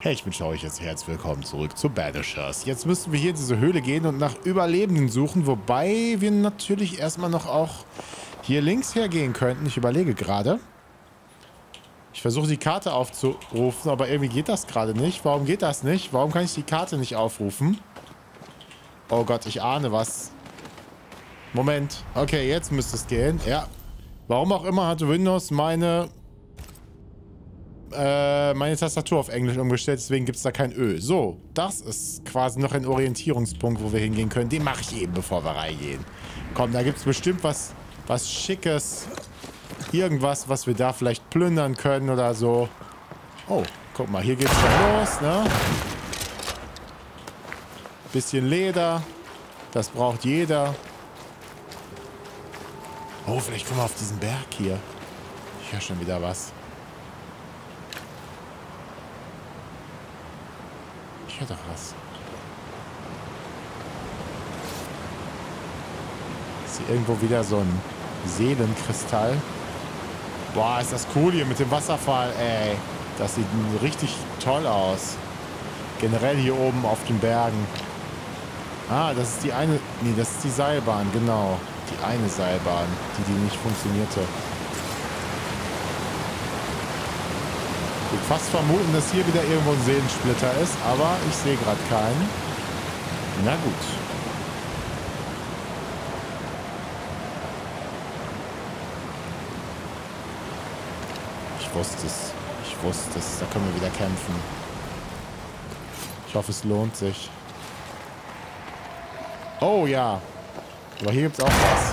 Hey, ich wünsche euch jetzt herzlich willkommen zurück zu Banishers. Jetzt müssen wir hier in diese Höhle gehen und nach Überlebenden suchen, wobei wir natürlich erstmal noch auch hier links hergehen könnten. Ich überlege gerade. Ich versuche die Karte aufzurufen, aber irgendwie geht das gerade nicht. Warum geht das nicht? Warum kann ich die Karte nicht aufrufen? Oh Gott, ich ahne was. Moment. Okay, jetzt müsste es gehen. Ja. Warum auch immer hatte Windows meine Tastatur auf Englisch umgestellt, deswegen gibt es da kein Ö. So, das ist quasi noch ein Orientierungspunkt, wo wir hingehen können. Den mache ich eben, bevor wir reingehen. Komm, da gibt es bestimmt was Schickes. Irgendwas, was wir da vielleicht plündern können oder so. Oh, guck mal, hier geht's schon los, ne? Bisschen Leder. Das braucht jeder. Oh, vielleicht kommen wir auf diesen Berg hier. Ich höre schon wieder was. Ich höre doch was. Ist hier irgendwo wieder so ein Seelenkristall? Boah, ist das cool hier mit dem Wasserfall, ey. Das sieht richtig toll aus. Generell hier oben auf den Bergen. Ah, das ist die eine... Nee, das ist die Seilbahn, genau. Die eine Seilbahn, die nicht funktionierte. Ich würde fast vermuten, dass hier wieder irgendwo ein Seelensplitter ist, aber ich sehe gerade keinen. Na gut. Ich wusste es. Ich wusste es. Da können wir wieder kämpfen. Ich hoffe, es lohnt sich. Oh ja. Aber hier gibt es auch was.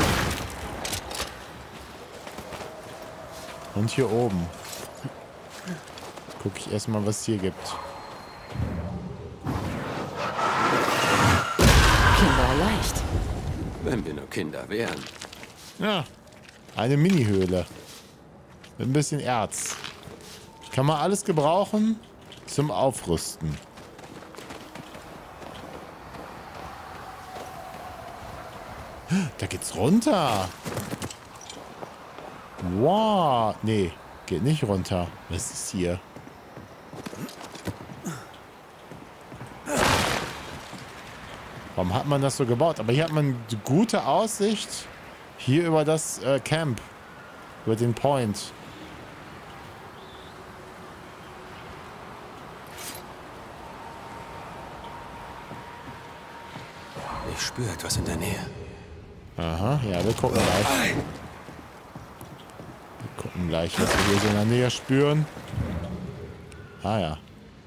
Und hier oben. Gucke ich erstmal, was es hier gibt. Kinder leicht. Wenn wir nur Kinder wären. Ja. Eine Mini-Höhle. Mit ein bisschen Erz. Kann man alles gebrauchen zum Aufrüsten. Da geht's runter. Wow. Nee, geht nicht runter. Was ist hier? Warum hat man das so gebaut? Aber hier hat man eine gute Aussicht. Hier über das Camp. Über den Point. Ich spüre etwas in der Nähe. Aha, ja, wir gucken gleich. Wir gucken gleich, was wir hier so in der Nähe spüren. Ah ja.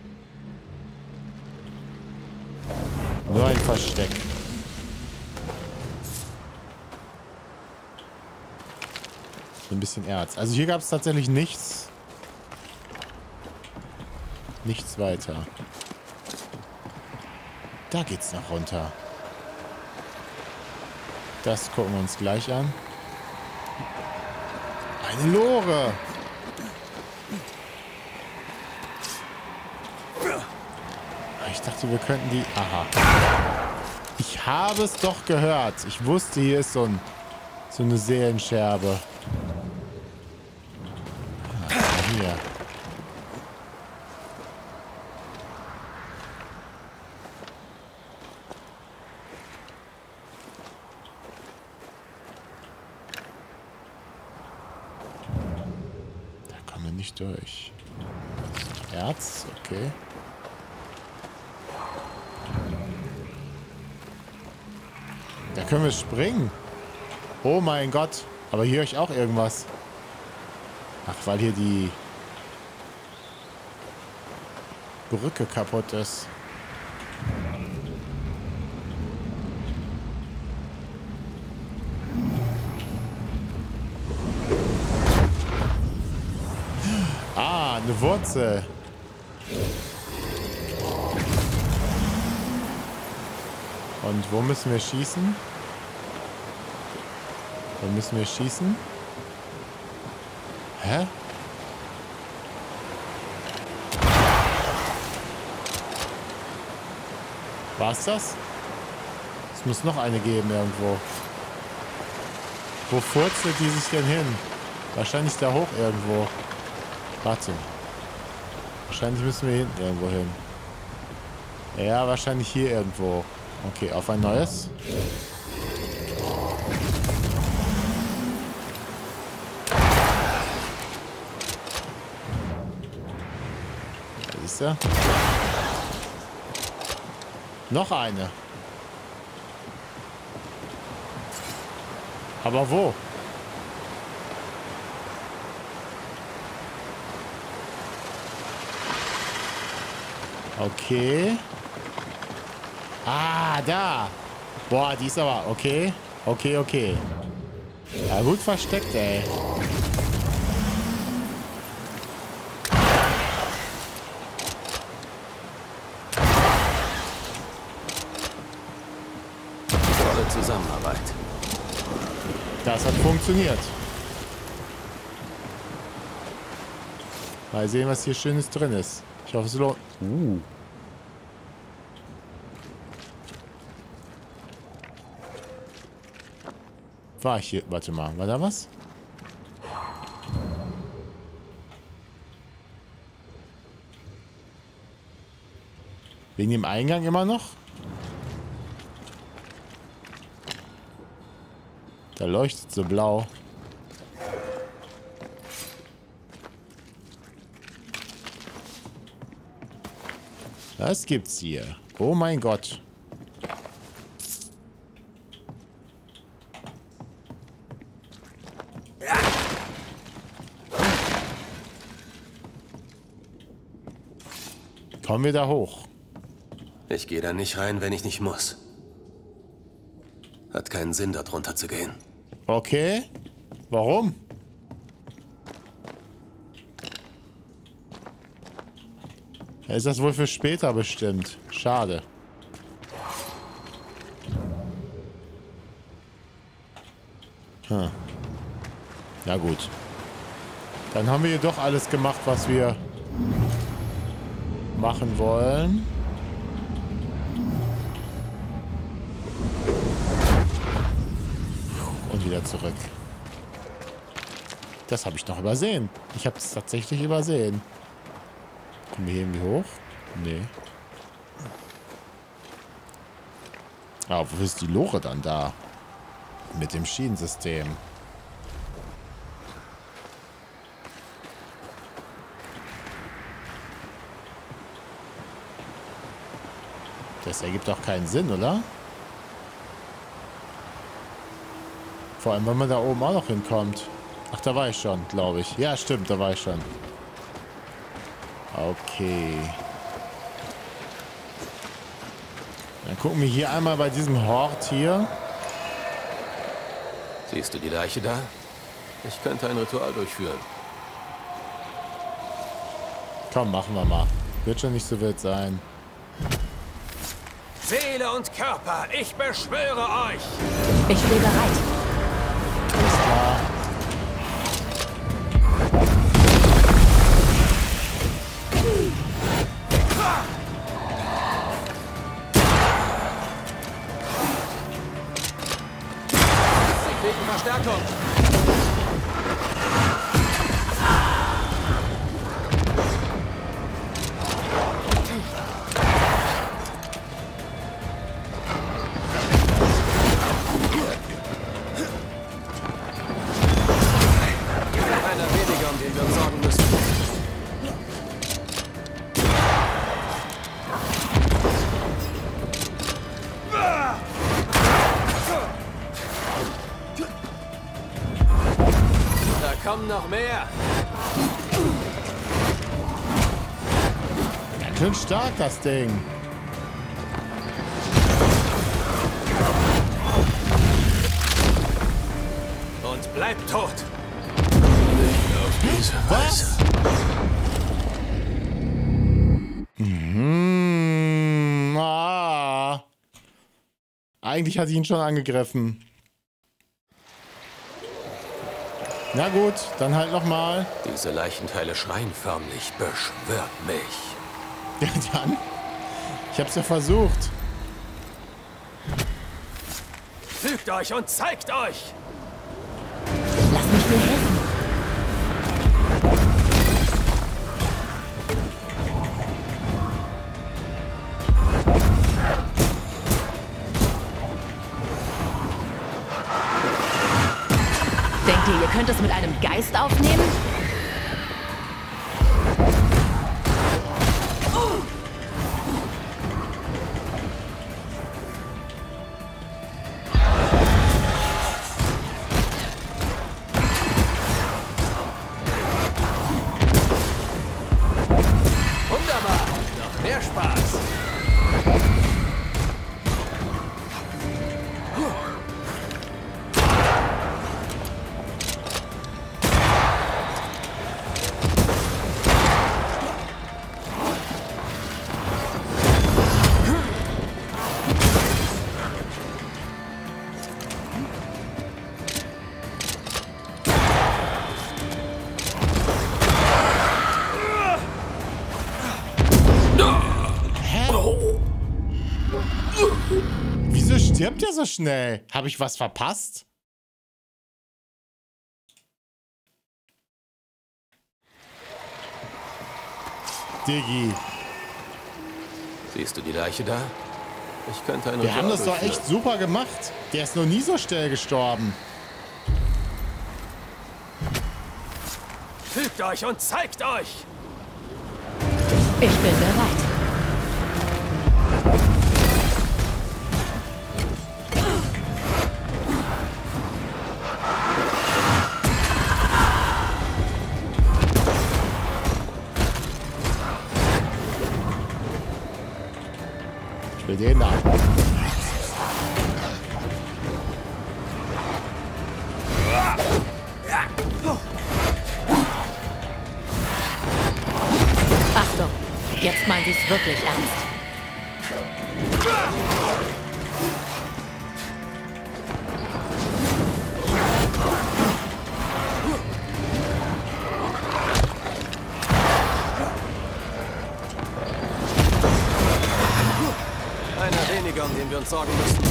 Nur ein Versteck. So ein bisschen Erz. Also hier gab es tatsächlich nichts. Nichts weiter. Da geht's noch runter. Das gucken wir uns gleich an. Eine Lore. Ich dachte, wir könnten die... Aha. Ich habe es doch gehört. Ich wusste, hier ist so eine Seelenscherbe. Ah, hier. Da kommen wir nicht durch. Erz, okay. Da können wir springen. Oh mein Gott. Aber hier höre ich auch irgendwas. Ach, weil hier die Brücke kaputt ist. Ah, eine Wurzel. Und wo müssen wir schießen? Wo müssen wir schießen? Hä? War's das? Es muss noch eine geben irgendwo. Wo furzelt die sich denn hin? Wahrscheinlich da hoch irgendwo. Warte. Wahrscheinlich müssen wir hinten irgendwo hin. Ja, wahrscheinlich hier irgendwo. Okay, auf ein neues. Da ist er. Noch eine. Aber wo? Okay. Ah, da. Boah, die ist aber... Okay. Okay, okay. Ja, gut versteckt, ey. Tolle Zusammenarbeit. Das hat funktioniert. Mal sehen, was hier Schönes drin ist. Ich hoffe, es lohnt. War ich hier? Warte mal, war da was? Wegen dem Eingang immer noch? Da leuchtet so blau. Was gibt's hier? Oh mein Gott. Kommen wir da hoch? Ich gehe da nicht rein, wenn ich nicht muss. Hat keinen Sinn, da drunter zu gehen. Okay. Warum? Ist das wohl für später bestimmt? Schade. Hm. Ja gut. Dann haben wir jedoch alles gemacht, was wir machen wollen. Und wieder zurück. Das habe ich noch übersehen. Ich habe es tatsächlich übersehen. Kommen wir hier irgendwie hoch? Nee. Ah, wo ist die Lore dann da? Mit dem Schienensystem. Das ergibt auch keinen Sinn, oder? Vor allem, wenn man da oben auch noch hinkommt. Ach, da war ich schon, glaube ich. Ja, stimmt, da war ich schon. Okay. Dann gucken wir hier einmal bei diesem Hort hier. Siehst du die Leiche da? Ich könnte ein Ritual durchführen. Komm, machen wir mal. Wird schon nicht so wild sein. Seele und Körper, ich beschwöre euch! Ich stehe bereit. Alles klar. Sie kriegen Verstärkung! Einer weniger, um den wir uns sorgen müssen. Da kommen noch mehr. Ganz schön stark, das Ding. Und bleibt tot. Nicht auf diese Weise. Eigentlich hatte ich ihn schon angegriffen. Na gut, dann halt nochmal. Diese Leichenteile schreien förmlich, beschwört mich. Ja, dann. Ich hab's ja versucht. Fügt euch und zeigt euch! Lass mich dir helfen. könnte es mit einem Geist aufnehmen? Wunderbar. Noch mehr Spaß. Wieso stirbt er so schnell? Habe ich was verpasst? Diggi. Siehst du die Leiche da? Ich könnte eine Wir haben das doch durchführen. echt super gemacht. Der ist noch nie so schnell gestorben. Fügt euch und zeigt euch! Ich bin bereit. Ich will den da. Achtung, jetzt meinen Sie es wirklich ernst. Einer weniger, um den wir uns sorgen müssen.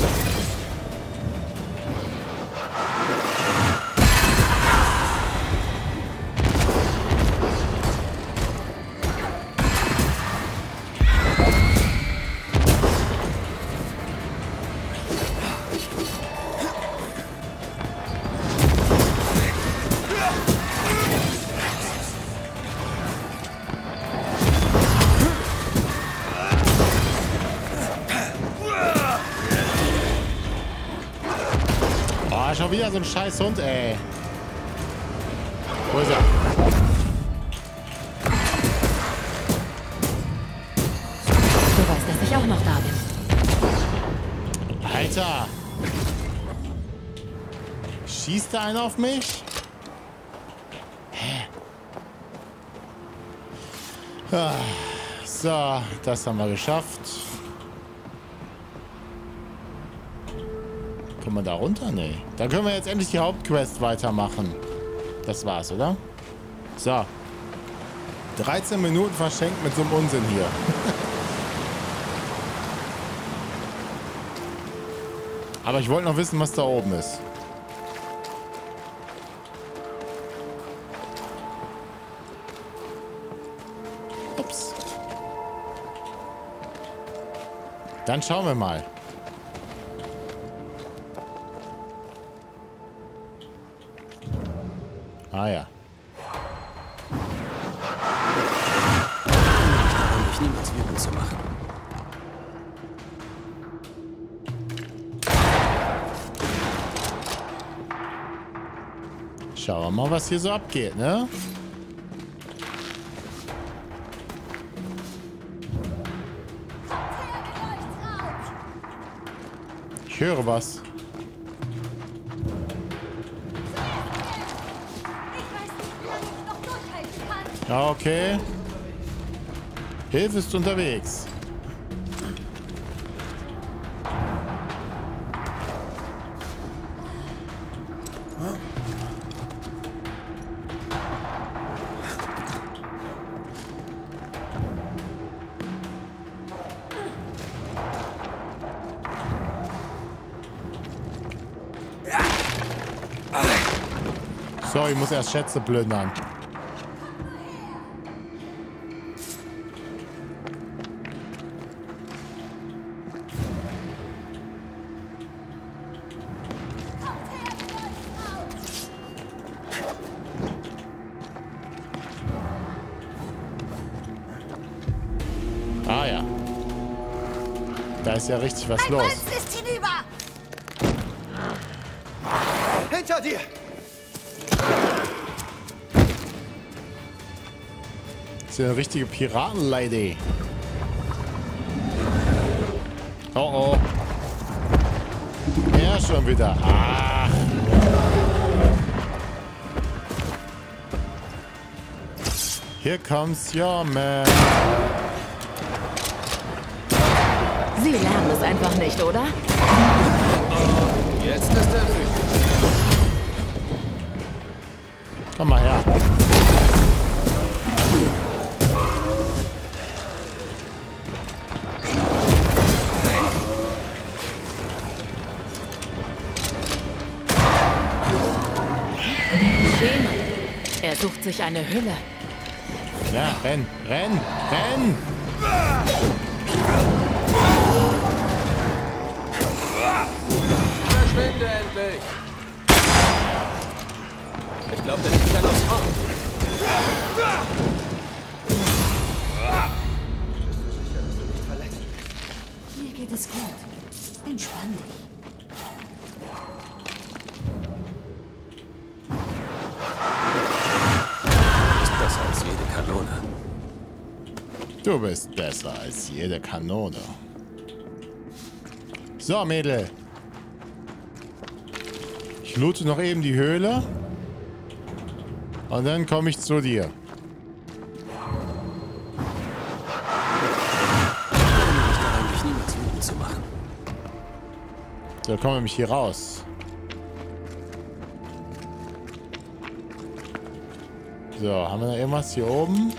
Oh, schon wieder so ein scheiß Hund, ey. Wo ist er? Du weißt, dass ich auch noch da bin. Alter! Schießt da einer auf mich? Hä? Ah, so, das haben wir geschafft. Kommen wir da runter? Nee. Dann können wir jetzt endlich die Hauptquest weitermachen. Das war's, oder? So. 13 Minuten verschenkt mit so einem Unsinn hier. Aber ich wollte noch wissen, was da oben ist. Ups. Dann schauen wir mal. Ah ja. Um mich niemals wütend zu machen. Schauen wir mal, was hier so abgeht, ne? Ich höre was. Ja, okay. Hilfe ist unterwegs. So, ich muss erst Schätze plündern. Ah ja. Da ist ja richtig was Ein los. Prinz ist hinüber! Hinter dir! Das ist ja eine richtige Piratenlady. Oh oh. Ja, schon wieder. Ach. Here comes your man. Sie lernen es einfach nicht, oder? Jetzt ist er wütend. Komm mal her. Schema. Er sucht sich eine Hülle. Ja, renn, renn, renn. Verschwinde endlich! Ich glaube, der liegt dann aufs Horn. Mir geht es gut. Entspann dich. Ist besser als jede Kanone. Du bist besser als jede Kanone. So, Mädel. Ich loote noch eben die Höhle. Und dann komme ich zu dir. Ich daran, mich niemals wütend zu machen. So, kommen wir nämlich hier raus. So, haben wir noch irgendwas hier oben?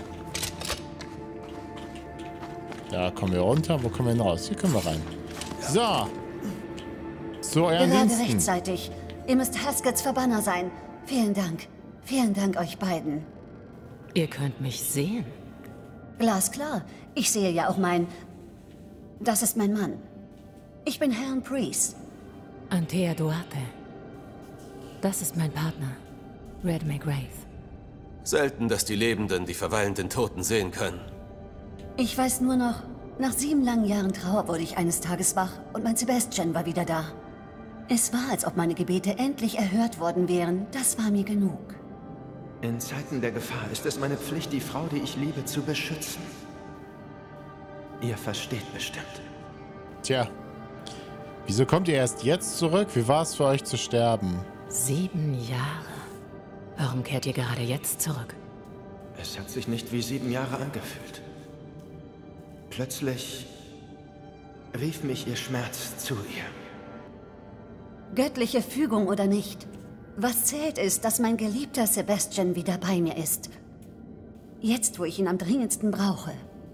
Da kommen wir runter. Wo kommen wir denn raus? Hier können wir rein. So. Zu euren Gerade Diensten. rechtzeitig. Ihr müsst Haskets Verbanner sein. Vielen Dank. Vielen Dank euch beiden. Ihr könnt mich sehen. Glasklar. Ich sehe ja auch mein... Das ist mein Mann. Ich bin Herrn Priest. Antea Duarte. Das ist mein Partner. Red McGrath. Selten, dass die Lebenden die verweilenden Toten sehen können. Ich weiß nur noch, nach 7 langen Jahren Trauer wurde ich eines Tages wach und mein Sebastian war wieder da. Es war, als ob meine Gebete endlich erhört worden wären. Das war mir genug. In Zeiten der Gefahr ist es meine Pflicht, die Frau, die ich liebe, zu beschützen. Ihr versteht bestimmt. Tja. Wieso kommt ihr erst jetzt zurück? Wie war es für euch zu sterben? 7 Jahre. Warum kehrt ihr gerade jetzt zurück? Es hat sich nicht wie 7 Jahre angefühlt. Plötzlich rief mich ihr Schmerz zu ihr. Göttliche Fügung oder nicht. Was zählt ist, dass mein geliebter Sebastian wieder bei mir ist. Jetzt, wo ich ihn am dringendsten brauche.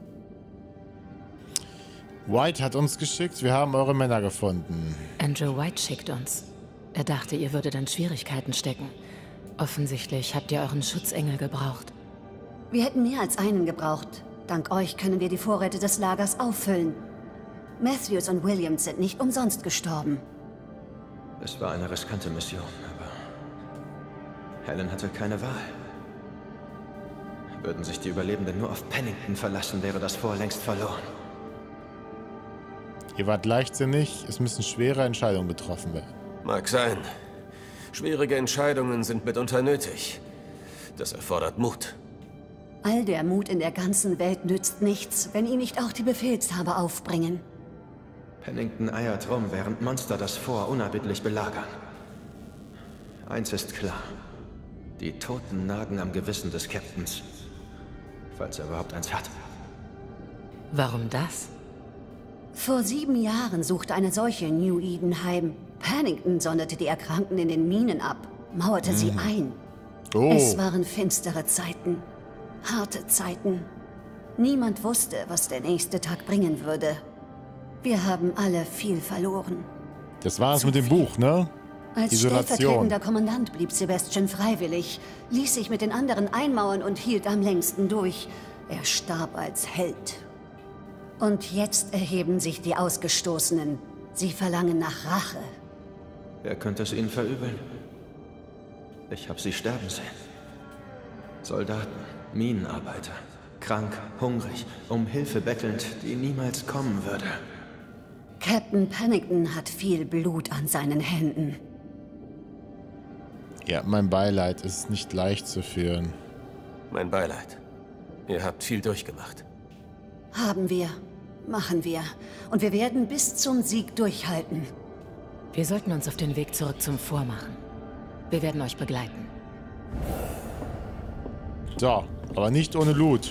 White hat uns geschickt. Wir haben eure Männer gefunden. Andrew White schickt uns. Er dachte, ihr würdet in Schwierigkeiten stecken. Offensichtlich habt ihr euren Schutzengel gebraucht. Wir hätten mehr als einen gebraucht. Dank euch können wir die Vorräte des Lagers auffüllen. Matthews und Williams sind nicht umsonst gestorben. Es war eine riskante Mission, aber Helen hatte keine Wahl. Würden sich die Überlebenden nur auf Pennington verlassen, wäre das Fort längst verloren. Ihr wart leichtsinnig. Es müssen schwere Entscheidungen getroffen werden. Mag sein. Schwierige Entscheidungen sind mitunter nötig. Das erfordert Mut. All der Mut in der ganzen Welt nützt nichts, wenn ihn nicht auch die Befehlshaber aufbringen. Pennington eiert rum, während Monster das Fort unerbittlich belagern. Eins ist klar. Die Toten nagen am Gewissen des Captains. Falls er überhaupt eins hat. Warum das? Vor 7 Jahren suchte eine Seuche in New Eden heim. Pennington sonderte die Erkrankten in den Minen ab, mauerte sie ein. Oh. Es waren finstere Zeiten. Harte Zeiten. Niemand wusste, was der nächste Tag bringen würde. Wir haben alle viel verloren. Das war es mit dem Buch, ne? Als Isolation. stellvertretender Kommandant blieb Sebastian freiwillig, ließ sich mit den anderen einmauern und hielt am längsten durch. Er starb als Held. Und jetzt erheben sich die Ausgestoßenen. Sie verlangen nach Rache. Wer könnte es ihnen verübeln? Ich habe sie sterben sehen. Soldaten, Minenarbeiter, krank, hungrig, um Hilfe bettelnd, die niemals kommen würde. Captain Pennington hat viel Blut an seinen Händen. Ja, mein Beileid ist nicht leicht zu führen. Mein Beileid. Ihr habt viel durchgemacht. Haben wir. Machen wir. Und wir werden bis zum Sieg durchhalten. Wir sollten uns auf den Weg zurück zum Fort machen. Wir werden euch begleiten. So, aber nicht ohne Loot.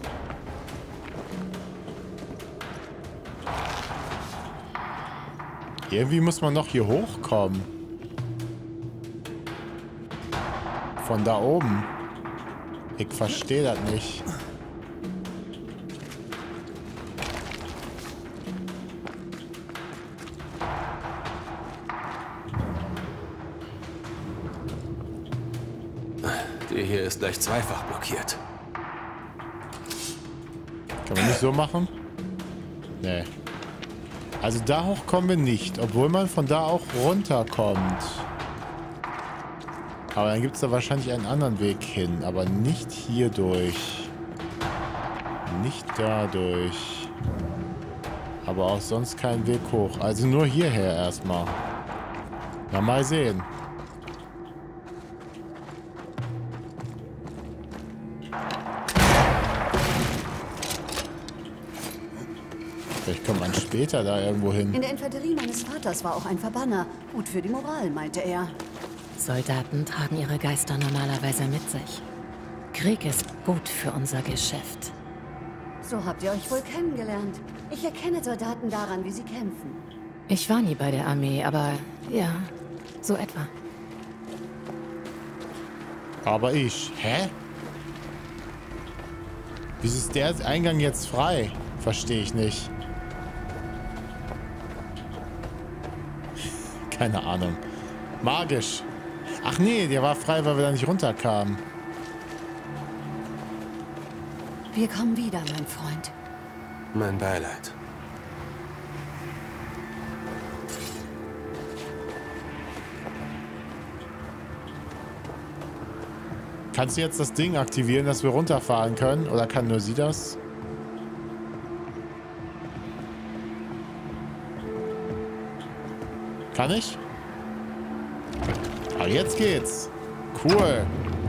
Irgendwie muss man noch hier hochkommen. Von da oben. Ich verstehe das nicht. Die hier ist gleich zweifach blockiert. Kann man nicht so machen? Nee. Also da hoch kommen wir nicht, obwohl man von da auch runterkommt. Aber dann gibt es da wahrscheinlich einen anderen Weg hin, aber nicht hier durch. Nicht dadurch. Aber auch sonst kein Weg hoch. Also nur hierher erstmal. Na, mal sehen. Vielleicht kommt man später da irgendwo hin. In der Infanterie meines Vaters war auch ein Verbanner. Gut für die Moral, meinte er. Soldaten tragen ihre Geister normalerweise mit sich. Krieg ist gut für unser Geschäft. So habt ihr euch wohl kennengelernt. Ich erkenne Soldaten daran, wie sie kämpfen. Ich war nie bei der Armee, aber ja, so etwa. Aber ich. Hä? Wieso ist der Eingang jetzt frei? Verstehe ich nicht. Keine Ahnung. Magisch. Ach nee, der war frei, weil wir da nicht runterkamen. Wir kommen wieder, mein Freund. Mein Beileid. Kannst du jetzt das Ding aktivieren, dass wir runterfahren können? Oder kann nur sie das? Kann ich? Aber jetzt geht's. Cool.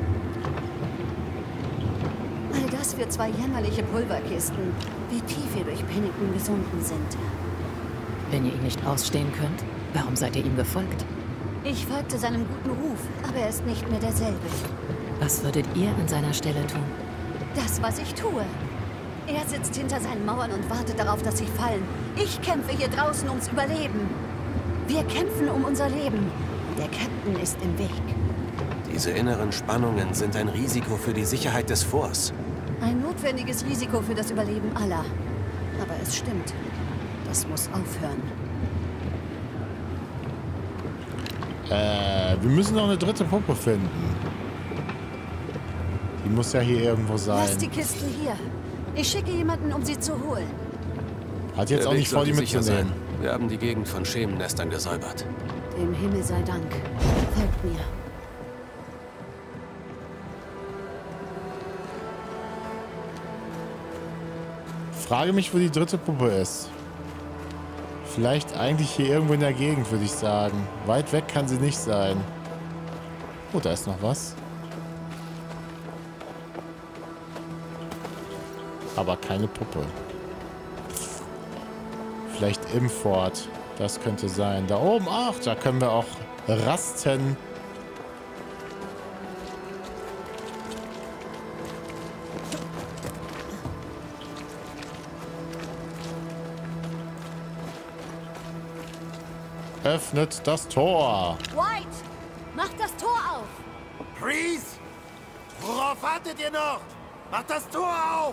All das für 2 jämmerliche Pulverkisten. Wie tief wir durch Pennington gesunken sind. Wenn ihr ihn nicht ausstehen könnt, warum seid ihr ihm gefolgt? Ich folgte seinem guten Ruf, aber er ist nicht mehr derselbe. Was würdet ihr an seiner Stelle tun? Das, was ich tue. Er sitzt hinter seinen Mauern und wartet darauf, dass sie fallen. Ich kämpfe hier draußen ums Überleben. Wir kämpfen um unser Leben. Der Captain ist im Weg. Diese inneren Spannungen sind ein Risiko für die Sicherheit des Forts. Ein notwendiges Risiko für das Überleben aller. Aber es stimmt. Das muss aufhören. Wir müssen noch eine dritte Puppe finden. Die muss ja hier irgendwo sein. Lass die Kisten hier. Ich schicke jemanden, um sie zu holen. Hat jetzt Der auch Weg nicht vor, die sollte sicher mitzunehmen. sein. Wir haben die Gegend von Schemennestern gesäubert. Dem Himmel sei Dank. Folgt mir. Frage mich, wo die dritte Puppe ist. Vielleicht eigentlich hier irgendwo in der Gegend, würde ich sagen. Weit weg kann sie nicht sein. Oh, da ist noch was. Aber keine Puppe. Vielleicht im Fort. Das könnte sein. Da oben, ach, da können wir auch rasten. Öffnet das Tor. White, mach das Tor auf! Reese! Worauf wartet ihr noch? Macht das Tor auf!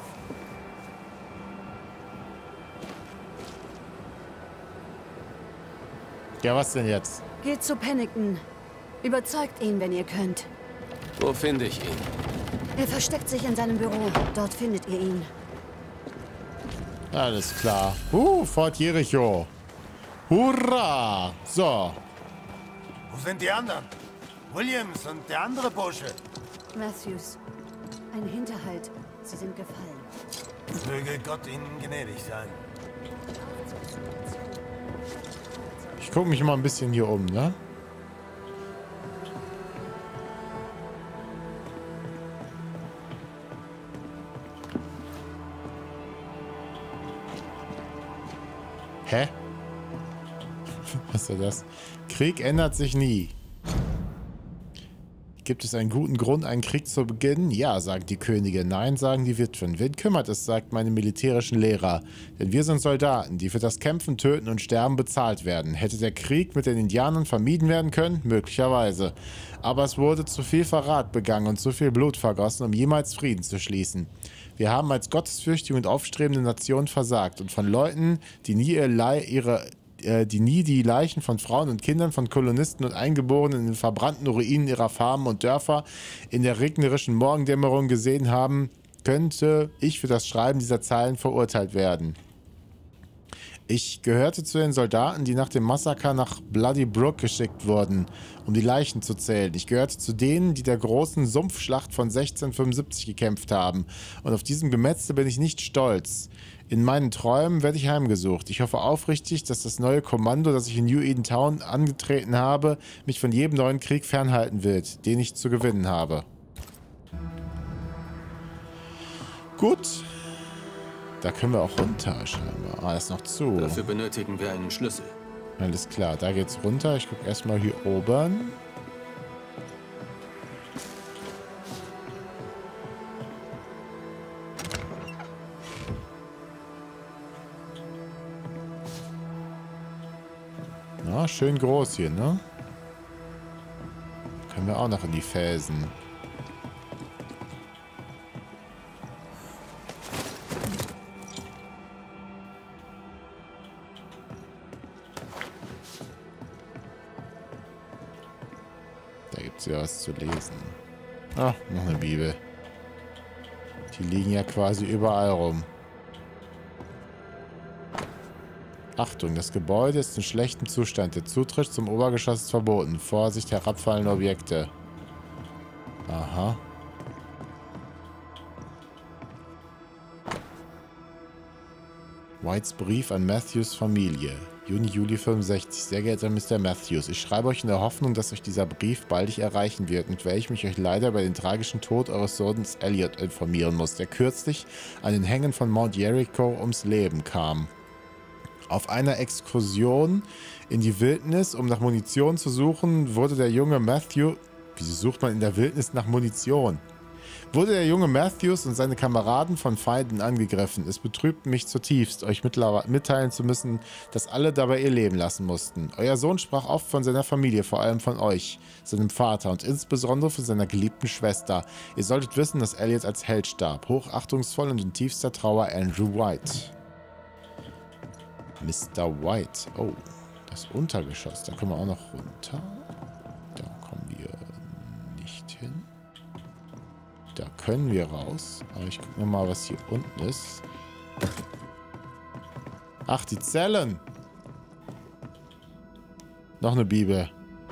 Ja, was denn jetzt? Geht zu Pennington. Überzeugt ihn, wenn ihr könnt. Wo finde ich ihn? Er versteckt sich in seinem Büro. Dort findet ihr ihn. Alles klar. Fort Jericho. Hurra! So. Wo sind die anderen? Williams und der andere Bursche. Matthews. Ein Hinterhalt. Sie sind gefallen. Möge Gott Ihnen gnädig sein. Ich gucke mich mal ein bisschen hier um, ne? Hä? Was ist denn das? Krieg ändert sich nie. Gibt es einen guten Grund, einen Krieg zu beginnen? Ja, sagt die Königin. Nein, sagen die Witwen. Wen kümmert es, sagt meine militärischen Lehrer. Denn wir sind Soldaten, die für das Kämpfen, Töten und Sterben bezahlt werden. Hätte der Krieg mit den Indianern vermieden werden können? Möglicherweise. Aber es wurde zu viel Verrat begangen und zu viel Blut vergossen, um jemals Frieden zu schließen. Wir haben als gottesfürchtige und aufstrebende Nation versagt und von Leuten, die nie die Leichen von Frauen und Kindern, von Kolonisten und Eingeborenen in den verbrannten Ruinen ihrer Farmen und Dörfer in der regnerischen Morgendämmerung gesehen haben, könnte ich für das Schreiben dieser Zeilen verurteilt werden. Ich gehörte zu den Soldaten, die nach dem Massaker nach Bloody Brook geschickt wurden, um die Leichen zu zählen. Ich gehörte zu denen, die der großen Sumpfschlacht von 1675 gekämpft haben. Und auf diesem Gemetzel bin ich nicht stolz. In meinen Träumen werde ich heimgesucht. Ich hoffe aufrichtig, dass das neue Kommando, das ich in New Eden Town angetreten habe, mich von jedem neuen Krieg fernhalten wird, den ich zu gewinnen habe. Gut. Da können wir auch runter, scheinbar. Ah, ist noch zu. Dafür benötigen wir einen Schlüssel. Alles klar, da geht's runter. Ich gucke erstmal hier oben. Na, schön groß hier, ne? Können wir auch noch in die Felsen. Da gibt es ja was zu lesen. Ah, noch eine Bibel. Die liegen ja quasi überall rum. Achtung, das Gebäude ist in schlechtem Zustand. Der Zutritt zum Obergeschoss ist verboten. Vorsicht, herabfallende Objekte. Aha. Whites Brief an Matthews Familie. Juni, Juli 65. Sehr geehrter Mr. Matthews, ich schreibe euch in der Hoffnung, dass euch dieser Brief baldig erreichen wird, mit welchem ich euch leider über den tragischen Tod eures Sohnes Elliot informieren muss, der kürzlich an den Hängen von Mount Jericho ums Leben kam. Auf einer Exkursion in die Wildnis, um nach Munition zu suchen, wurde der junge Matthew... Wieso sucht man in der Wildnis nach Munition? Wurde der junge Matthews und seine Kameraden von Feinden angegriffen. Es betrübt mich zutiefst, euch mitteilen zu müssen, dass alle dabei ihr Leben lassen mussten. Euer Sohn sprach oft von seiner Familie, vor allem von euch, seinem Vater und insbesondere von seiner geliebten Schwester. Ihr solltet wissen, dass Elliot als Held starb. Hochachtungsvoll und in tiefster Trauer Andrew White. Mr. White. Oh, das Untergeschoss. Da können wir auch noch runter. Da kommen wir nicht hin. Da können wir raus. Aber ich gucke mal, was hier unten ist. Ach, die Zellen. Noch eine Bibel.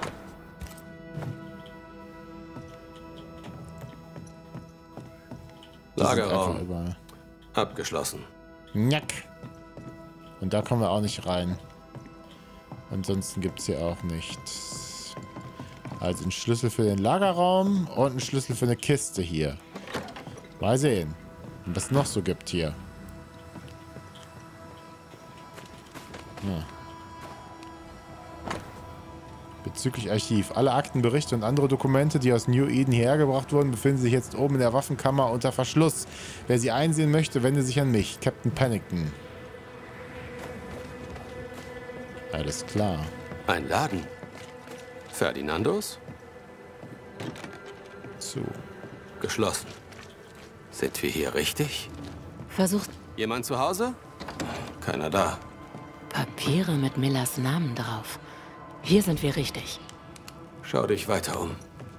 Lagerraum. Abgeschlossen. Njack. Und da kommen wir auch nicht rein. Ansonsten gibt es hier auch nichts. Also ein Schlüssel für den Lagerraum und ein Schlüssel für eine Kiste hier. Mal sehen, was es noch so gibt hier. Ja. Bezüglich Archiv. Alle Akten, Berichte und andere Dokumente, die aus New Eden hierher gebracht wurden, befinden sich jetzt oben in der Waffenkammer unter Verschluss. Wer sie einsehen möchte, wende sich an mich, Captain Pennington. Alles klar. Ein Laden. Ferdinandos? So. Geschlossen. Sind wir hier richtig? Versucht... Jemand zu Hause? Keiner da. Papiere mit Millers Namen drauf. Hier sind wir richtig. Schau dich weiter um.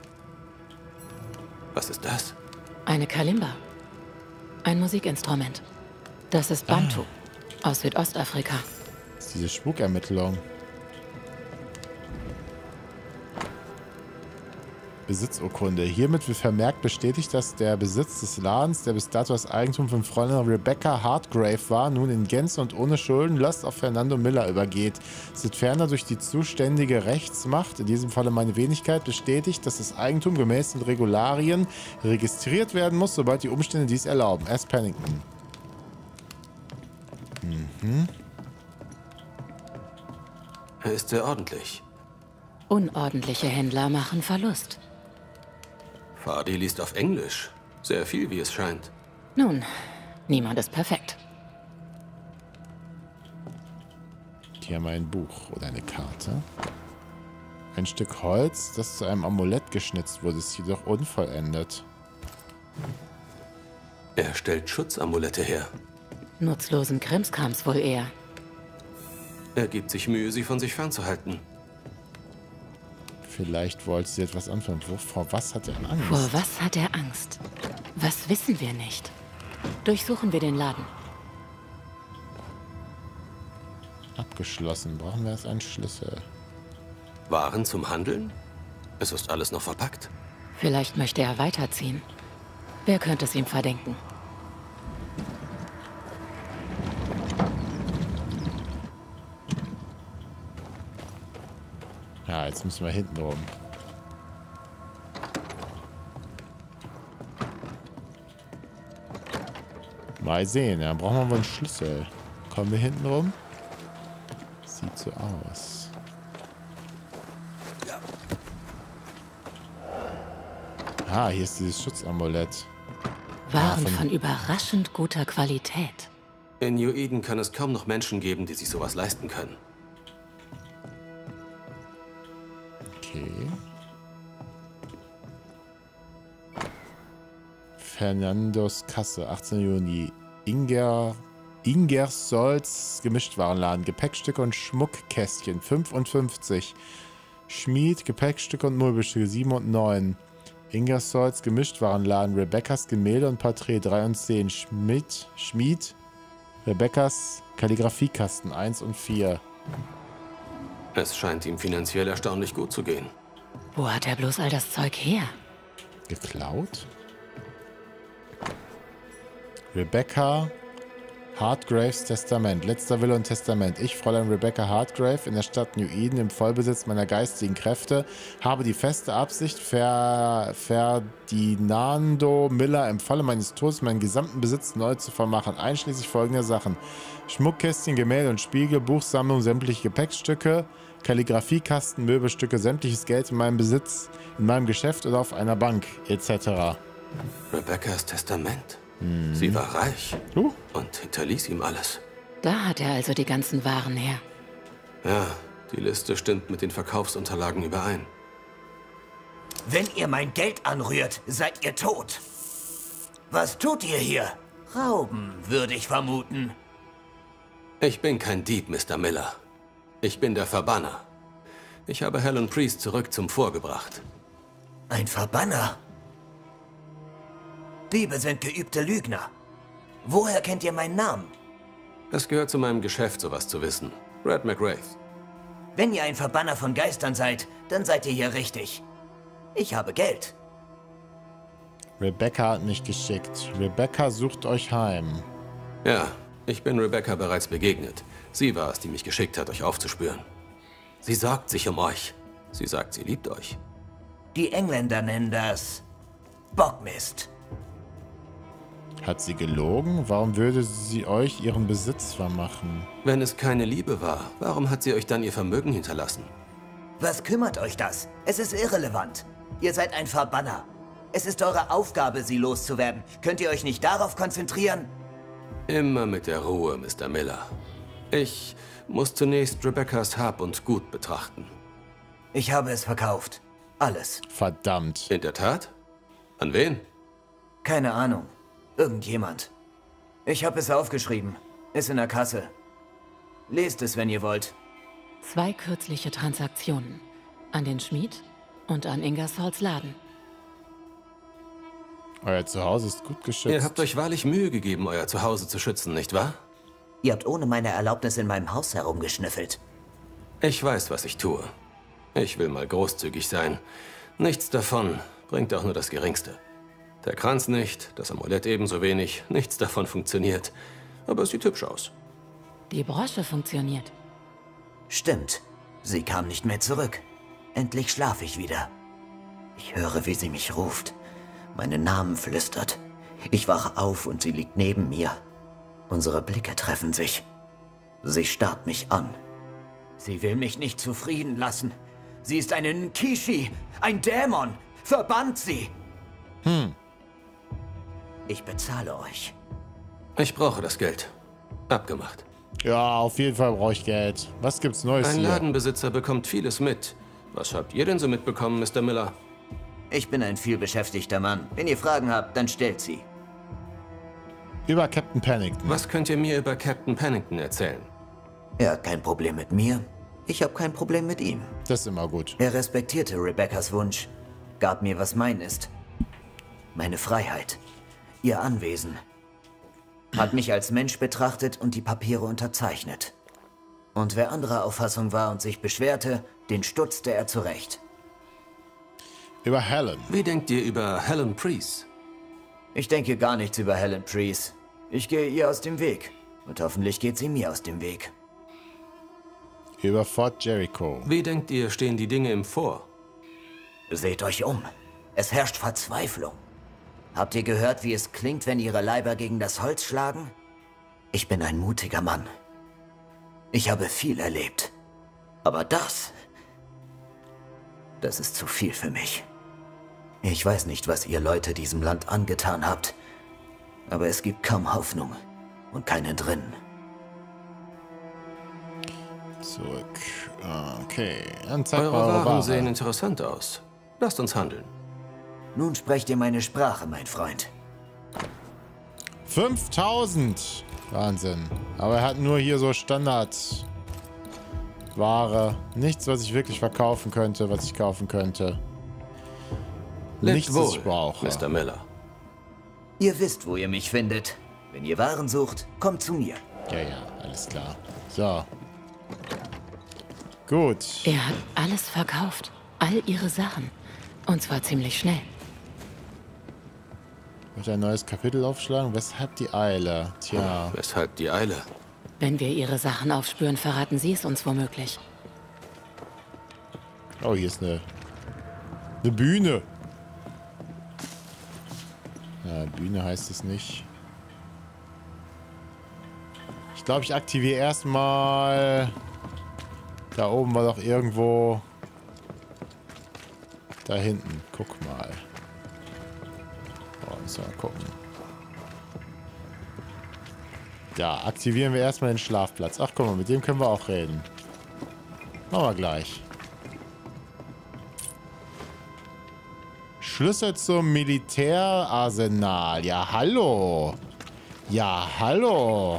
Was ist das? Eine Kalimba. Ein Musikinstrument. Das ist Bantu. Aus Südostafrika. Das ist diese Spukermittlung. Besitzurkunde. Hiermit wird vermerkt bestätigt, dass der Besitz des Ladens, der bis dato das Eigentum von Freundin Rebecca Hartgrave war, nun in Gänze und ohne Schuldenlast auf Fernando Miller übergeht. Es wird ferner durch die zuständige Rechtsmacht, in diesem Falle meine Wenigkeit, bestätigt, dass das Eigentum gemäß den Regularien registriert werden muss, sobald die Umstände dies erlauben. S. Pennington. Ist sehr ordentlich. Unordentliche Händler machen Verlust. Fadi liest auf Englisch. Sehr viel, wie es scheint. Nun, niemand ist perfekt. Hier haben wir ein Buch oder eine Karte. Ein Stück Holz, das zu einem Amulett geschnitzt wurde, ist jedoch unvollendet. Er stellt Schutzamulette her. Nutzlosen Krimskrams wohl eher. Er gibt sich Mühe, sie von sich fernzuhalten. Vielleicht wollte sie etwas anfangen. Vor was hat er Angst? Vor was hat er Angst? Was wissen wir nicht? Durchsuchen wir den Laden. Abgeschlossen. Brauchen wir jetzt einen Schlüssel? Waren zum Handeln? Es ist alles noch verpackt. Vielleicht möchte er weiterziehen. Wer könnte es ihm verdenken? Ja, jetzt müssen wir hinten rum. Mal sehen, dann brauchen wir wohl einen Schlüssel. Kommen wir hinten rum? Sieht so aus. Ah, hier ist dieses Schutzamulett. Waren von überraschend guter Qualität. In New Eden kann es kaum noch Menschen geben, die sich sowas leisten können. Okay. Fernandos Kasse, 18. Juni. Ingersolls Gemischtwarenladen. Gepäckstücke und Schmuckkästchen, 55. Schmied, Gepäckstücke und Möbelstücke, 7 und 9. Ingersolls Gemischtwarenladen. Rebeccas Gemälde und Porträt, 3 und 10. Schmied, Rebeccas Kalligrafiekasten, 1 und 4. Es scheint ihm finanziell erstaunlich gut zu gehen. Wo hat er bloß all das Zeug her? Geklaut? Rebecca Hartgraves Testament. Letzter Wille und Testament. Ich, Fräulein Rebecca Hartgrave, in der Stadt New Eden, im Vollbesitz meiner geistigen Kräfte, habe die feste Absicht, Ferdinando Miller im Falle meines Todes meinen gesamten Besitz neu zu vermachen, einschließlich folgender Sachen: Schmuckkästchen, Gemälde und Spiegel, Buchsammlung, sämtliche Gepäckstücke, Kalligrafiekasten, Möbelstücke, sämtliches Geld in meinem Besitz, in meinem Geschäft oder auf einer Bank, etc. Rebeccas Testament. Sie war reich und hinterließ ihm alles. Da hat er also die ganzen Waren her. Ja, die Liste stimmt mit den Verkaufsunterlagen überein. Wenn ihr mein Geld anrührt, seid ihr tot. Was tut ihr hier? Rauben, würde ich vermuten. Ich bin kein Dieb, Mr. Miller. Ich bin der Verbanner. Ich habe Helen Priest zurück zum Fort gebracht. Ein Verbanner? Diebe sind geübte Lügner. Woher kennt ihr meinen Namen? Es gehört zu meinem Geschäft, sowas zu wissen. Red McWraith. Wenn ihr ein Verbanner von Geistern seid, dann seid ihr hier richtig. Ich habe Geld. Rebecca hat mich geschickt. Rebecca sucht euch heim. Ja, ich bin Rebecca bereits begegnet. Sie war es, die mich geschickt hat, euch aufzuspüren. Sie sorgt sich um euch. Sie sagt, sie liebt euch. Die Engländer nennen das Bockmist. Hat sie gelogen? Warum würde sie euch ihren Besitz vermachen? Wenn es keine Liebe war, warum hat sie euch dann ihr Vermögen hinterlassen? Was kümmert euch das? Es ist irrelevant. Ihr seid ein Verbanner. Es ist eure Aufgabe, sie loszuwerden. Könnt ihr euch nicht darauf konzentrieren? Immer mit der Ruhe, Mr. Miller. Ich muss zunächst Rebeccas Hab und Gut betrachten. Ich habe es verkauft. Alles. Verdammt. In der Tat? An wen? Keine Ahnung. Irgendjemand. Ich habe es aufgeschrieben. Ist in der Kasse. Lest es, wenn ihr wollt. 2 kürzliche Transaktionen. An den Schmied und an Ingersolls Laden. Euer Zuhause ist gut geschützt. Ihr habt euch wahrlich Mühe gegeben, euer Zuhause zu schützen, nicht wahr? Ihr habt ohne meine Erlaubnis in meinem Haus herumgeschnüffelt. Ich weiß, was ich tue. Ich will mal großzügig sein. Nichts davon bringt auch nur das Geringste. Der Kranz nicht, das Amulett ebenso wenig. Nichts davon funktioniert. Aber es sieht hübsch aus. Die Brosche funktioniert. Stimmt. Sie kam nicht mehr zurück. Endlich schlafe ich wieder. Ich höre, wie sie mich ruft. Meinen Namen flüstert. Ich wache auf und sie liegt neben mir. Unsere Blicke treffen sich. Sie starrt mich an. Sie will mich nicht zufrieden lassen. Sie ist eine Nkishi, ein Dämon. Verbannt sie! Ich bezahle euch. Ich brauche das Geld. Abgemacht. Ja, auf jeden Fall brauche ich Geld. Was gibt's Neues Ein hier? Ladenbesitzer bekommt vieles mit. Was habt ihr denn so mitbekommen, Mr. Miller? Ich bin ein vielbeschäftigter Mann. Wenn ihr Fragen habt, dann stellt sie. Über Captain Pennington. Was könnt ihr mir über Captain Pennington erzählen? Er hat kein Problem mit mir. Ich habe kein Problem mit ihm. Das ist immer gut. Er respektierte Rebecca's Wunsch, gab mir, was mein ist. Meine Freiheit, ihr Anwesen. Hat mich als Mensch betrachtet und die Papiere unterzeichnet. Und wer anderer Auffassung war und sich beschwerte, den stutzte er zurecht. Über Helen. Wie denkt ihr über Helen Preece? Ich denke gar nichts über Helen Preece. Ich gehe ihr aus dem Weg. Und hoffentlich geht sie mir aus dem Weg. Über Fort Jericho. Wie denkt ihr, stehen die Dinge im Vor? Seht euch um. Es herrscht Verzweiflung. Habt ihr gehört, wie es klingt, wenn ihre Leiber gegen das Holz schlagen? Ich bin ein mutiger Mann. Ich habe viel erlebt. Aber das ist zu viel für mich. Ich weiß nicht, was ihr Leute diesem Land angetan habt. Aber es gibt kaum Hoffnung und keinen drin. Zurück. Okay. Dann zeig Eure mal eure Waren sehen Ware. interessant aus. Lasst uns handeln. Nun sprecht ihr meine Sprache, mein Freund. 5000. Wahnsinn. Aber er hat nur hier so Standardware. Nichts, was ich wirklich verkaufen könnte, was ich kaufen könnte. Lebt Nichts, was wohl, ich brauche. Mr. Miller. Ihr wisst, wo ihr mich findet. Wenn ihr Waren sucht, kommt zu mir. Ja, alles klar. So. Gut. Er hat alles verkauft. All ihre Sachen. Und zwar ziemlich schnell. Wird ein neues Kapitel aufschlagen? Weshalb die Eile? Tja. Weshalb die Eile? Wenn wir ihre Sachen aufspüren, verraten sie es uns womöglich. Oh, hier ist eine Bühne. Ja, Bühne heißt es nicht. Ich glaube, ich aktiviere erstmal. Da oben war doch irgendwo. Da hinten. Guck mal. Oh, müssen wir mal gucken. Ja, aktivieren wir erstmal den Schlafplatz. Ach, guck mal, mit dem können wir auch reden. Machen wir gleich. Schlüssel zum Militärarsenal. Ja, hallo. Ja, hallo.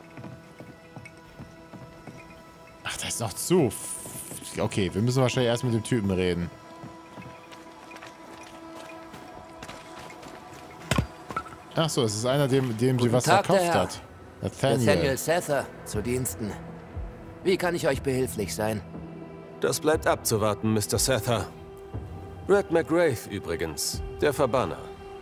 Ach, da ist noch zu. Okay, wir müssen wahrscheinlich erst mit dem Typen reden. Ach so, es ist einer, dem sie was Tag, verkauft der Herr. hat. Nathaniel Sether, zu Diensten. Wie kann ich euch behilflich sein? Das bleibt abzuwarten, Mr. Sether. Red McGrath übrigens, der Verbanner.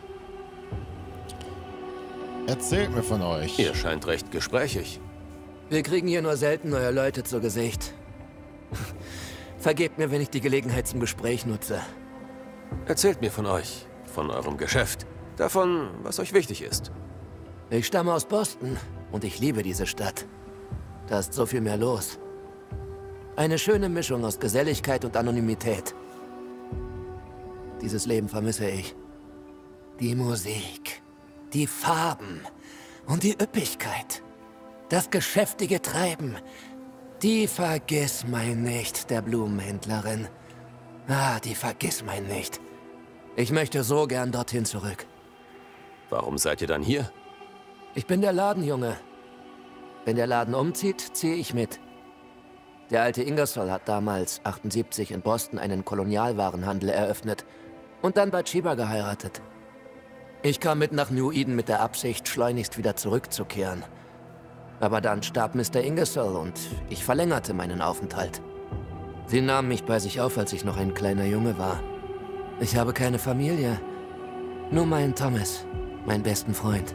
Erzählt mir von euch. Ihr scheint recht gesprächig. Wir kriegen hier nur selten neue Leute zu Gesicht. Vergebt mir, wenn ich die Gelegenheit zum Gespräch nutze. Erzählt mir von euch, von eurem Geschäft, davon, was euch wichtig ist. Ich stamme aus Boston und ich liebe diese Stadt. Da ist so viel mehr los. Eine schöne Mischung aus Geselligkeit und Anonymität. Dieses Leben vermisse ich. Die Musik, die Farben und die Üppigkeit. Das geschäftige Treiben. Die Vergissmeinnicht der Blumenhändlerin. Ah, die Vergissmeinnicht. Ich möchte so gern dorthin zurück. Warum seid ihr dann hier? Ich bin der Ladenjunge. Wenn der Laden umzieht, ziehe ich mit. Der alte Ingersoll hat damals, 78, in Boston einen Kolonialwarenhandel eröffnet und dann Bathsheba geheiratet. Ich kam mit nach New Eden mit der Absicht, schleunigst wieder zurückzukehren. Aber dann starb Mr. Ingersoll und ich verlängerte meinen Aufenthalt. Sie nahm mich bei sich auf, als ich noch ein kleiner Junge war. Ich habe keine Familie. Nur meinen Thomas, meinen besten Freund.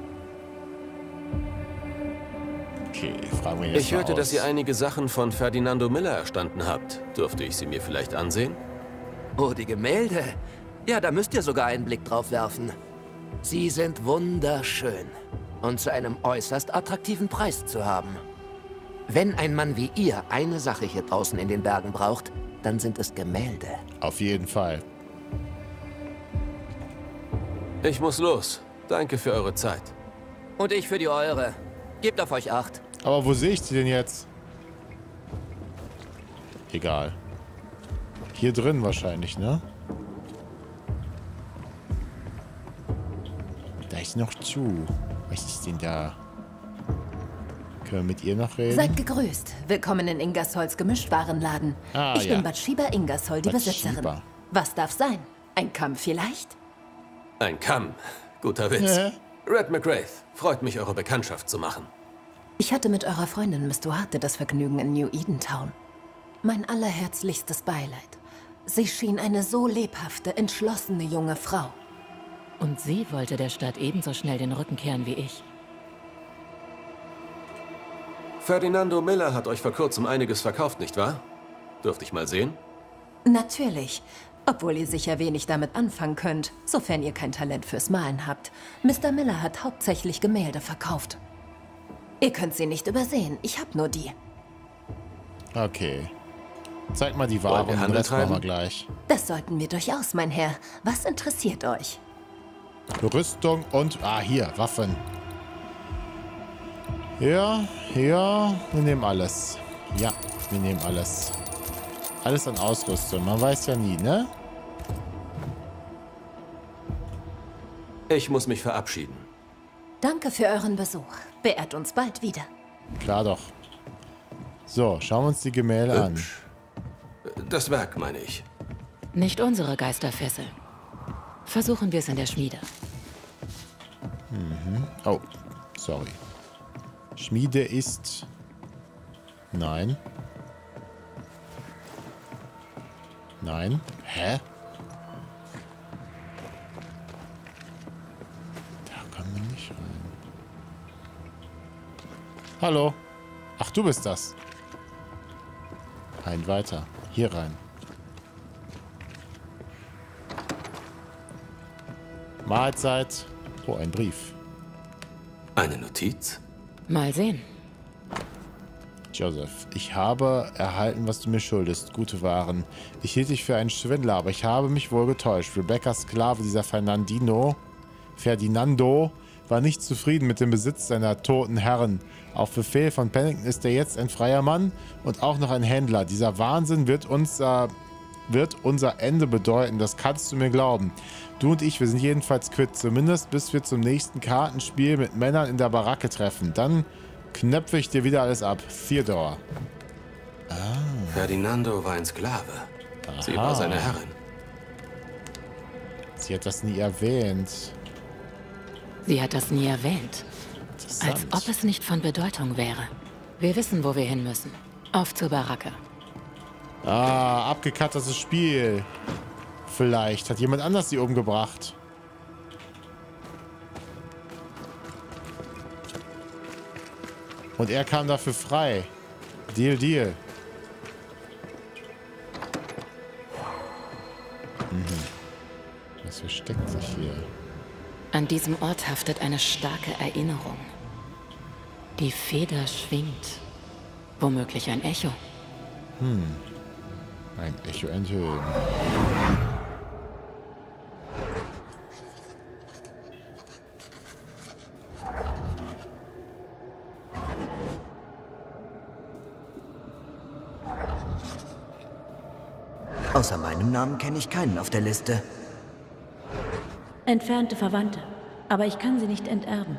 Okay, fragen wir jetzt Ich mal hörte, aus. dass ihr einige Sachen von Ferdinando Miller erstanden habt. Dürfte ich sie mir vielleicht ansehen? Oh, die Gemälde. Ja, da müsst ihr sogar einen Blick drauf werfen. Sie sind wunderschön und zu einem äußerst attraktiven Preis zu haben. Wenn ein Mann wie ihr eine Sache hier draußen in den Bergen braucht, dann sind es Gemälde. Auf jeden Fall. Ich muss los. Danke für eure Zeit. Und ich für die eure. Gebt auf euch Acht. Aber wo sehe ich sie denn jetzt? Egal. Hier drin wahrscheinlich, ne? Da ist noch zu. Was ist denn da? Können wir mit ihr noch reden? Seid gegrüßt. Willkommen in Ingersolls Gemischtwarenladen. Ah, Ich ja. bin Bathsheba Ingersoll, die Bathsheba. Besitzerin. Was darf sein? Ein Kamm vielleicht? Ein Kamm. Guter Witz. Red McGrath, freut mich, eure Bekanntschaft zu machen. Ich hatte mit eurer Freundin Miss Duarte das Vergnügen in New Edentown. Mein allerherzlichstes Beileid. Sie schien eine so lebhafte, entschlossene junge Frau. Und sie wollte der Stadt ebenso schnell den Rücken kehren wie ich. Ferdinando Miller hat euch vor kurzem einiges verkauft, nicht wahr? Dürfte ich mal sehen? Natürlich. Obwohl ihr sicher wenig damit anfangen könnt, sofern ihr kein Talent fürs Malen habt. Mr. Miller hat hauptsächlich Gemälde verkauft. Ihr könnt sie nicht übersehen. Ich hab nur die. Okay. Zeig mal die Ware Wollen wir und den Handel Rest machen wir treiben? gleich. Das sollten wir durchaus, mein Herr. Was interessiert euch? Rüstung und... Ah, hier, Waffen. Ja, wir nehmen alles. Ja, wir nehmen alles. Alles an Ausrüstung. Man weiß ja nie, ne? Ich muss mich verabschieden. Danke für euren Besuch. Beehrt uns bald wieder. Klar doch. So, schauen wir uns die Gemälde an. Hübsch. Das Werk, meine ich. Nicht unsere Geisterfessel. Versuchen wir es in der Schmiede. Oh, sorry. Schmiede ist... Nein. Nein. Hä? Da kann man nicht rein. Hallo. Ach, du bist das. Ein weiter. Hier rein. Mahlzeit. Oh, ein Brief. Eine Notiz? Mal sehen. Joseph, ich habe erhalten, was du mir schuldest. Gute Waren. Ich hielt dich für einen Schwindler, aber ich habe mich wohl getäuscht. Rebecca's Sklave, dieser Ferdinando, war nicht zufrieden mit dem Besitz seiner toten Herren. Auf Befehl von Pennington ist er jetzt ein freier Mann und auch noch ein Händler. Dieser Wahnsinn wird unser Ende bedeuten. Das kannst du mir glauben. Du und ich, wir sind jedenfalls quitt. Zumindest bis wir zum nächsten Kartenspiel mit Männern in der Baracke treffen. Dann knöpfe ich dir wieder alles ab. Theodore. Ferdinando war ein Sklave. Sie war seine Herrin. Sie hat das nie erwähnt. Sie hat das nie erwähnt. Interessant. Als ob es nicht von Bedeutung wäre. Wir wissen, wo wir hin müssen. Auf zur Baracke. Ah, abgekattertes Spiel. Vielleicht hat jemand anders sie umgebracht. Und er kam dafür frei. Deal, Deal. Was versteckt sich hier? An diesem Ort haftet eine starke Erinnerung. Die Feder schwingt. Womöglich ein Echo. Ein Echo enthüllen. Außer meinem Namen kenne ich keinen auf der Liste. Entfernte Verwandte. Aber ich kann sie nicht enterben.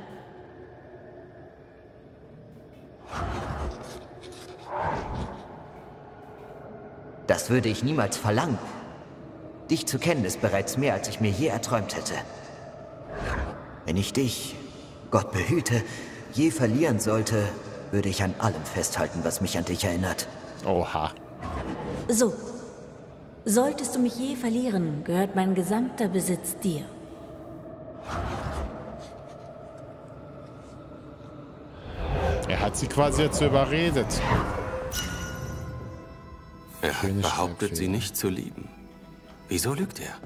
Das würde ich niemals verlangen. Dich zu kennen ist bereits mehr, als ich mir je erträumt hätte. Wenn ich dich, Gott behüte, je verlieren sollte, würde ich an allem festhalten, was mich an dich erinnert. Oha. So. Solltest du mich je verlieren, gehört mein gesamter Besitz dir. Er hat sie quasi dazu überredet. Er hat Schönes behauptet, sie Schwertfeder. nicht zu lieben. Wieso lügt er?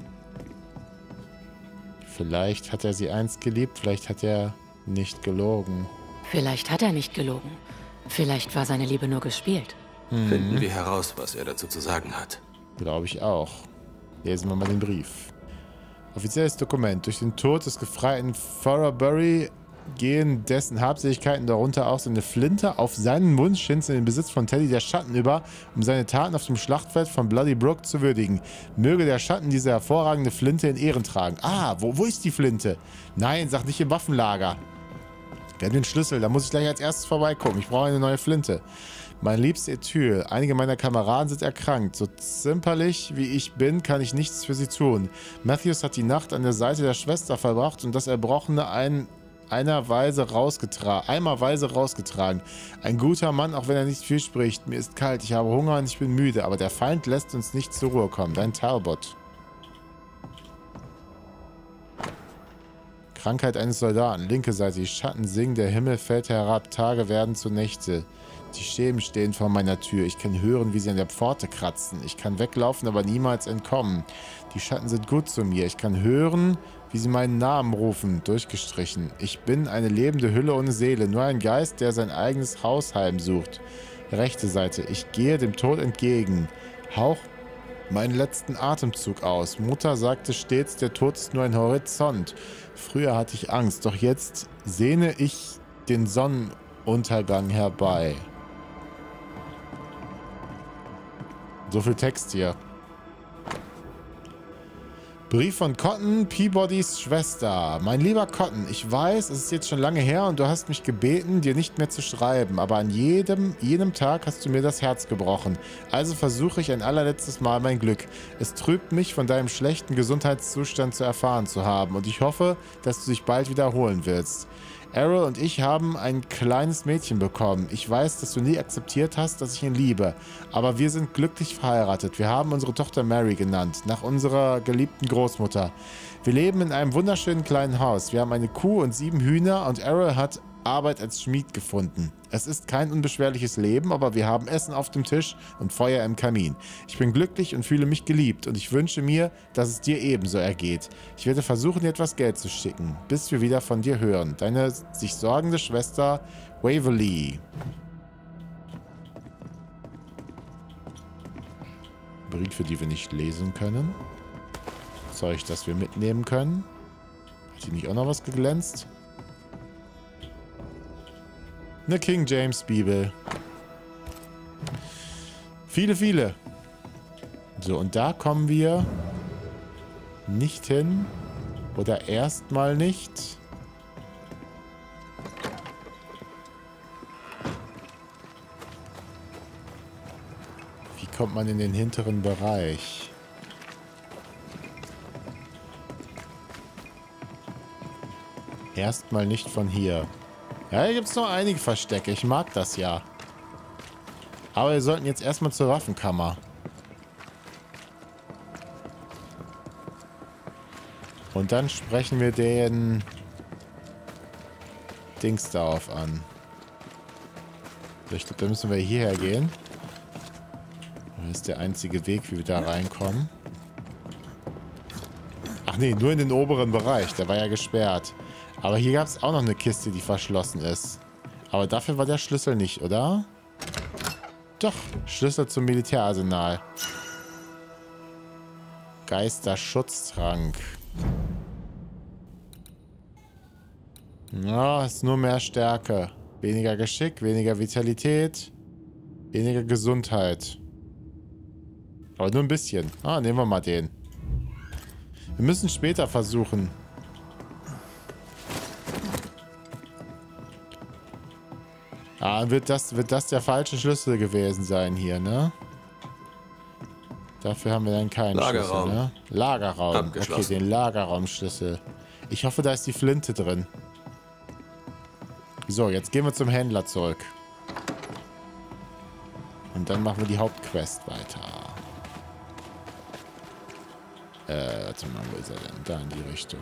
Vielleicht hat er sie einst geliebt, vielleicht hat er nicht gelogen. Vielleicht hat er nicht gelogen. Vielleicht war seine Liebe nur gespielt. Finden wir heraus, was er dazu zu sagen hat. Glaube ich auch. Lesen wir mal den Brief. Offizielles Dokument. Durch den Tod des Gefreiten Thorbury gehen dessen Habseligkeiten, darunter auch seine Flinte, auf seinen Wunsch hin in den Besitz von Teddy der Schatten über, um seine Taten auf dem Schlachtfeld von Bloody Brook zu würdigen. Möge der Schatten diese hervorragende Flinte in Ehren tragen. Ah, wo ist die Flinte? Nein, sag nicht im Waffenlager. Wir haben den Schlüssel, da muss ich gleich als erstes vorbeigucken. Ich brauche eine neue Flinte. Mein liebster Ethyl, einige meiner Kameraden sind erkrankt. So zimperlich wie ich bin, kann ich nichts für sie tun. Matthews hat die Nacht an der Seite der Schwester verbracht und das Erbrochene einmal weise rausgetragen. Ein guter Mann, auch wenn er nicht viel spricht. Mir ist kalt, ich habe Hunger und ich bin müde, aber der Feind lässt uns nicht zur Ruhe kommen. Dein Talbot. Krankheit eines Soldaten. Linke Seite. Die Schatten singen, der Himmel fällt herab, Tage werden zu Nächte. Die Schemen stehen vor meiner Tür. Ich kann hören, wie sie an der Pforte kratzen. Ich kann weglaufen, aber niemals entkommen. Die Schatten sind gut zu mir. Ich kann hören, wie sie meinen Namen rufen. Durchgestrichen. Ich bin eine lebende Hülle ohne Seele. Nur ein Geist, der sein eigenes Haus heimsucht. Rechte Seite. Ich gehe dem Tod entgegen. Hauch meinen letzten Atemzug aus. Mutter sagte stets, der Tod ist nur ein Horizont. Früher hatte ich Angst, doch jetzt sehne ich den Sonnenuntergang herbei. So viel Text hier. Brief von Cotton, Peabodys Schwester. Mein lieber Cotton, ich weiß, es ist jetzt schon lange her und du hast mich gebeten, dir nicht mehr zu schreiben, aber an jenem Tag hast du mir das Herz gebrochen. Also versuche ich ein allerletztes Mal mein Glück. Es trübt mich, von deinem schlechten Gesundheitszustand zu erfahren zu haben und ich hoffe, dass du dich bald wiederholen willst. Errol und ich haben ein kleines Mädchen bekommen. Ich weiß, dass du nie akzeptiert hast, dass ich ihn liebe. Aber wir sind glücklich verheiratet. Wir haben unsere Tochter Mary genannt, nach unserer geliebten Großmutter. Wir leben in einem wunderschönen kleinen Haus. Wir haben eine Kuh und 7 Hühner und Errol hat Arbeit als Schmied gefunden. Es ist kein unbeschwerliches Leben, aber wir haben Essen auf dem Tisch und Feuer im Kamin. Ich bin glücklich und fühle mich geliebt und ich wünsche mir, dass es dir ebenso ergeht. Ich werde versuchen, dir etwas Geld zu schicken, bis wir wieder von dir hören. Deine sich sorgende Schwester Waverly. Briefe, die wir nicht lesen können. Zeug, das wir mitnehmen können. Hat hier nicht auch noch was geglänzt? Eine King James Bibel. Viele, viele. So, und da kommen wir nicht hin. Oder erstmal nicht. Wie kommt man in den hinteren Bereich? Erstmal nicht von hier. Ja, hier gibt es noch einige Verstecke. Ich mag das ja. Aber wir sollten jetzt erstmal zur Waffenkammer. Und dann sprechen wir den Dings darauf an. Ich glaube, da müssen wir hierher gehen. Das ist der einzige Weg, wie wir da reinkommen. Ach nee, nur in den oberen Bereich. Der war ja gesperrt. Aber hier gab es auch noch eine Kiste, die verschlossen ist. Aber dafür war der Schlüssel nicht, oder? Doch, Schlüssel zum Militärarsenal. Geisterschutztrank. Ja, ist nur mehr Stärke. Weniger Geschick, weniger Vitalität, weniger Gesundheit. Aber nur ein bisschen. Ah, nehmen wir mal den. Wir müssen später versuchen. Ah, wird das der falsche Schlüssel gewesen sein hier, ne? Dafür haben wir dann keinen Lagerraum. Schlüssel, ne? Lagerraum. Okay, den Lagerraumschlüssel. Ich hoffe, da ist die Flinte drin. So, jetzt gehen wir zum Händler zurück. Und dann machen wir die Hauptquest weiter. Warte mal, wo ist er denn? Da in die Richtung.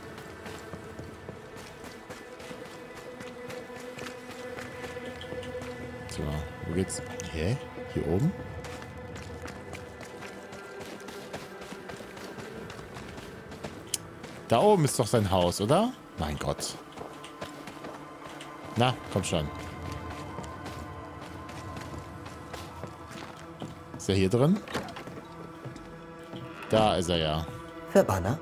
So, wo geht's? Hä? Hier oben? Da oben ist doch sein Haus, oder? Mein Gott. Na, komm schon. Ist er hier drin? Da ist er ja. Verbanner?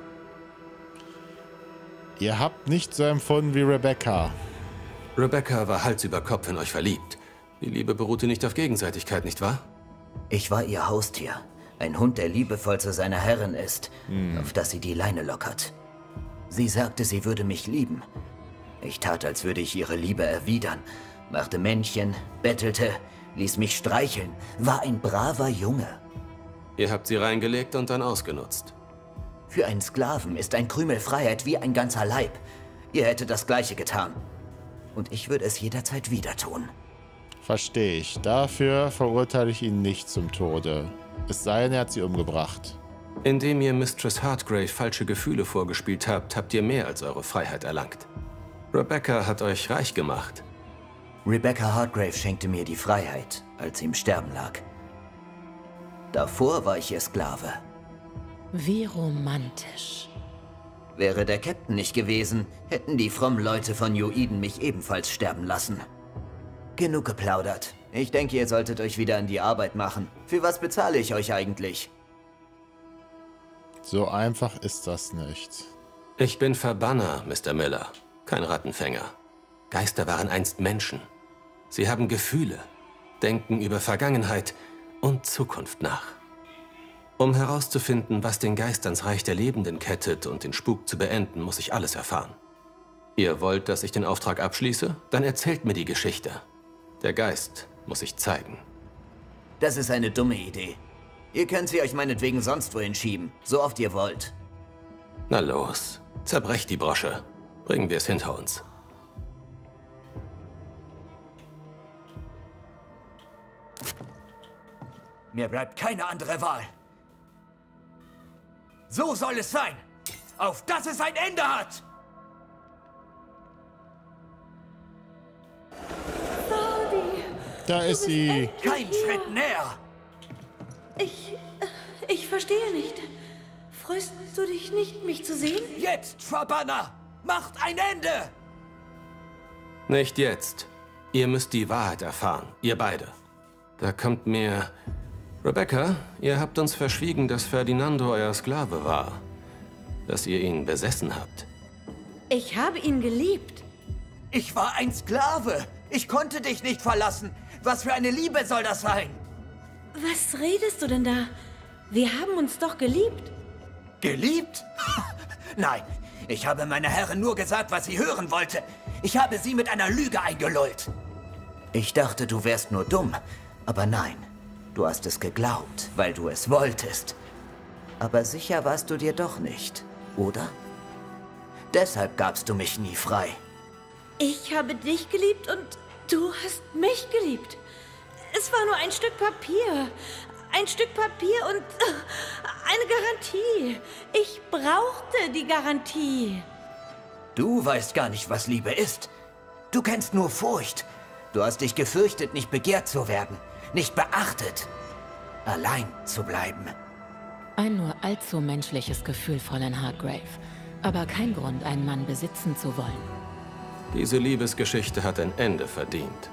Ihr habt nicht so empfunden wie Rebecca. Rebecca war Hals über Kopf in euch verliebt. Die Liebe beruhte nicht auf Gegenseitigkeit, nicht wahr? Ich war ihr Haustier. Ein Hund, der liebevoll zu seiner Herrin ist, auf das sie die Leine lockert. Sie sagte, sie würde mich lieben. Ich tat, als würde ich ihre Liebe erwidern, machte Männchen, bettelte, ließ mich streicheln, war ein braver Junge. Ihr habt sie reingelegt und dann ausgenutzt. Für einen Sklaven ist ein Krümel Freiheit wie ein ganzer Leib. Ihr hättet das Gleiche getan. Und ich würde es jederzeit wieder tun. Verstehe ich. Dafür verurteile ich ihn nicht zum Tode. Es sei denn, er hat sie umgebracht. Indem ihr Mistress Hardgrave falsche Gefühle vorgespielt habt, habt ihr mehr als eure Freiheit erlangt. Rebecca hat euch reich gemacht. Rebecca Hardgrave schenkte mir die Freiheit, als sie im Sterben lag. Davor war ich ihr Sklave. Wie romantisch. Wäre der Captain nicht gewesen, hätten die frommen Leute von New Eden mich ebenfalls sterben lassen. Genug geplaudert. Ich denke, ihr solltet euch wieder an die Arbeit machen. Für was bezahle ich euch eigentlich? So einfach ist das nicht. Ich bin Verbanner, Mr. Miller, kein Rattenfänger. Geister waren einst Menschen. Sie haben Gefühle, denken über Vergangenheit und Zukunft nach. Um herauszufinden, was den Geist ans Reich der Lebenden kettet und den Spuk zu beenden, muss ich alles erfahren. Ihr wollt, dass ich den Auftrag abschließe? Dann erzählt mir die Geschichte. Der Geist muss sich zeigen. Das ist eine dumme Idee. Ihr könnt sie euch meinetwegen sonst wohin schieben, so oft ihr wollt. Na los, zerbrecht die Brosche. Bringen wir es hinter uns. Mir bleibt keine andere Wahl. So soll es sein, auf dass es ein Ende hat! Da ist sie. Kein Schritt näher! Ich verstehe nicht. Freust du dich nicht, mich zu sehen? Jetzt, Verbanner! Macht ein Ende! Nicht jetzt. Ihr müsst die Wahrheit erfahren, ihr beide. Da kommt mir... Rebecca, ihr habt uns verschwiegen, dass Ferdinando euer Sklave war. Dass ihr ihn besessen habt. Ich habe ihn geliebt. Ich war ein Sklave! Ich konnte dich nicht verlassen! Was für eine Liebe soll das sein? Was redest du denn da? Wir haben uns doch geliebt. Geliebt? Nein, ich habe meiner Herrin nur gesagt, was sie hören wollte. Ich habe sie mit einer Lüge eingelullt. Ich dachte, du wärst nur dumm, aber nein. Du hast es geglaubt, weil du es wolltest. Aber sicher warst du dir doch nicht, oder? Deshalb gabst du mich nie frei. Ich habe dich geliebt und du hast mich geliebt. Es war nur ein Stück Papier. Ein Stück Papier und eine Garantie. Ich brauchte die Garantie. Du weißt gar nicht, was Liebe ist. Du kennst nur Furcht. Du hast dich gefürchtet, nicht begehrt zu werden, nicht beachtet, allein zu bleiben. Ein nur allzu menschliches Gefühl, Fräulein Hardgrave. Aber kein Grund, einen Mann besitzen zu wollen. Diese Liebesgeschichte hat ein Ende verdient.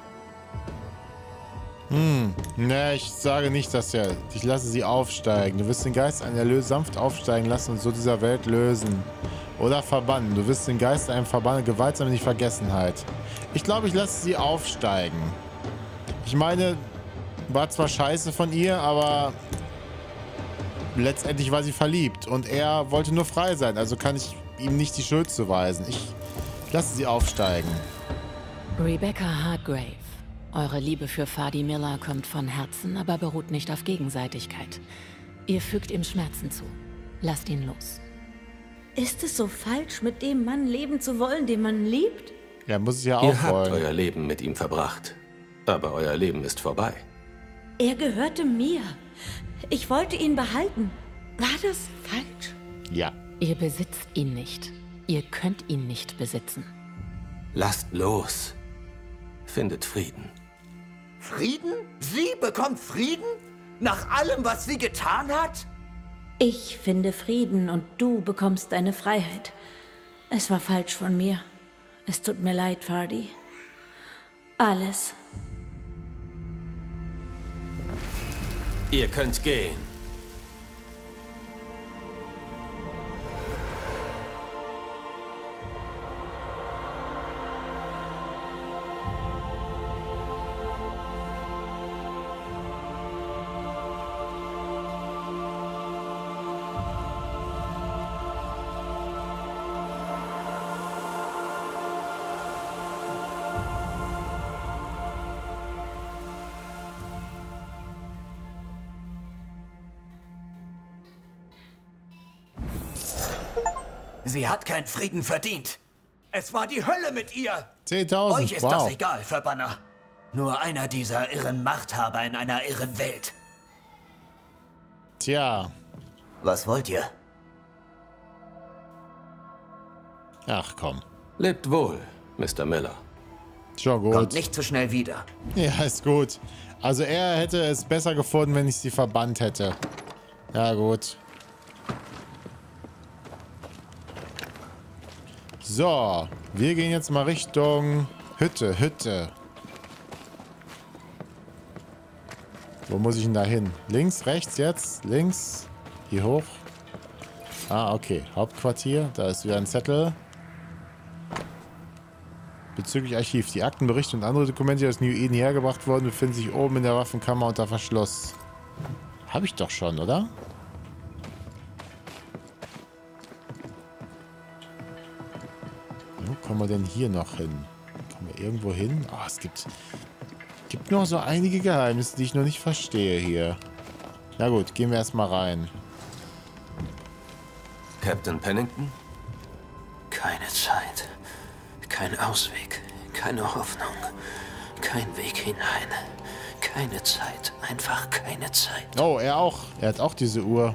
Ne, ich sage nicht, dass ich lasse sie aufsteigen. Du wirst den Geist einen Erlös sanft aufsteigen lassen und so dieser Welt lösen. Oder verbannen. Du wirst den Geist einem verbannen, gewaltsam in die Vergessenheit. Ich glaube, ich lasse sie aufsteigen. Ich meine, war zwar scheiße von ihr, aber letztendlich war sie verliebt. Und er wollte nur frei sein, also kann ich ihm nicht die Schuld zuweisen. Ich lasse sie aufsteigen. Rebecca Hardgrave. Eure Liebe für Fadi Miller kommt von Herzen, aber beruht nicht auf Gegenseitigkeit. Ihr fügt ihm Schmerzen zu. Lasst ihn los. Ist es so falsch, mit dem Mann leben zu wollen, den man liebt? Ja, muss es ja Ihr auch habt wollen. euer Leben mit ihm verbracht. Aber euer Leben ist vorbei. Er gehörte mir. Ich wollte ihn behalten. War das falsch? Ja. Ihr besitzt ihn nicht. Ihr könnt ihn nicht besitzen. Lasst los. Findet Frieden. Frieden? Sie bekommt Frieden? Nach allem, was sie getan hat? Ich finde Frieden und du bekommst deine Freiheit. Es war falsch von mir. Es tut mir leid, Fardy. Alles. Ihr könnt gehen. Sie hat keinen Frieden verdient. Es war die Hölle mit ihr. 10.000, Euch ist wow. das egal, Verbanner. Nur einer dieser irren Machthaber in einer irren Welt. Tja. Was wollt ihr? Ach komm. Lebt wohl, Mr. Miller. Schon gut. Kommt nicht so schnell wieder. Ja, ist gut. Also er hätte es besser gefunden, wenn ich sie verbannt hätte. Ja, gut. So, wir gehen jetzt mal Richtung Hütte. Wo muss ich denn da hin? Links, rechts jetzt? Links? Hier hoch? Ah, okay. Hauptquartier. Da ist wieder ein Zettel. Bezüglich Archiv. Die Akten, Berichte und andere Dokumente, die aus New Eden hergebracht wurden, befinden sich oben in der Waffenkammer unter Verschluss. Habe ich doch schon, oder? Wo kommen wir denn hier noch hin? Kommen wir irgendwo hin? Oh, es gibt noch so einige Geheimnisse, die ich noch nicht verstehe hier. Na gut, gehen wir erstmal rein. Captain Pennington? Keine Zeit. Kein Ausweg. Keine Hoffnung. Kein Weg hinein. Keine Zeit. Einfach keine Zeit. Oh, er auch. Er hat auch diese Uhr.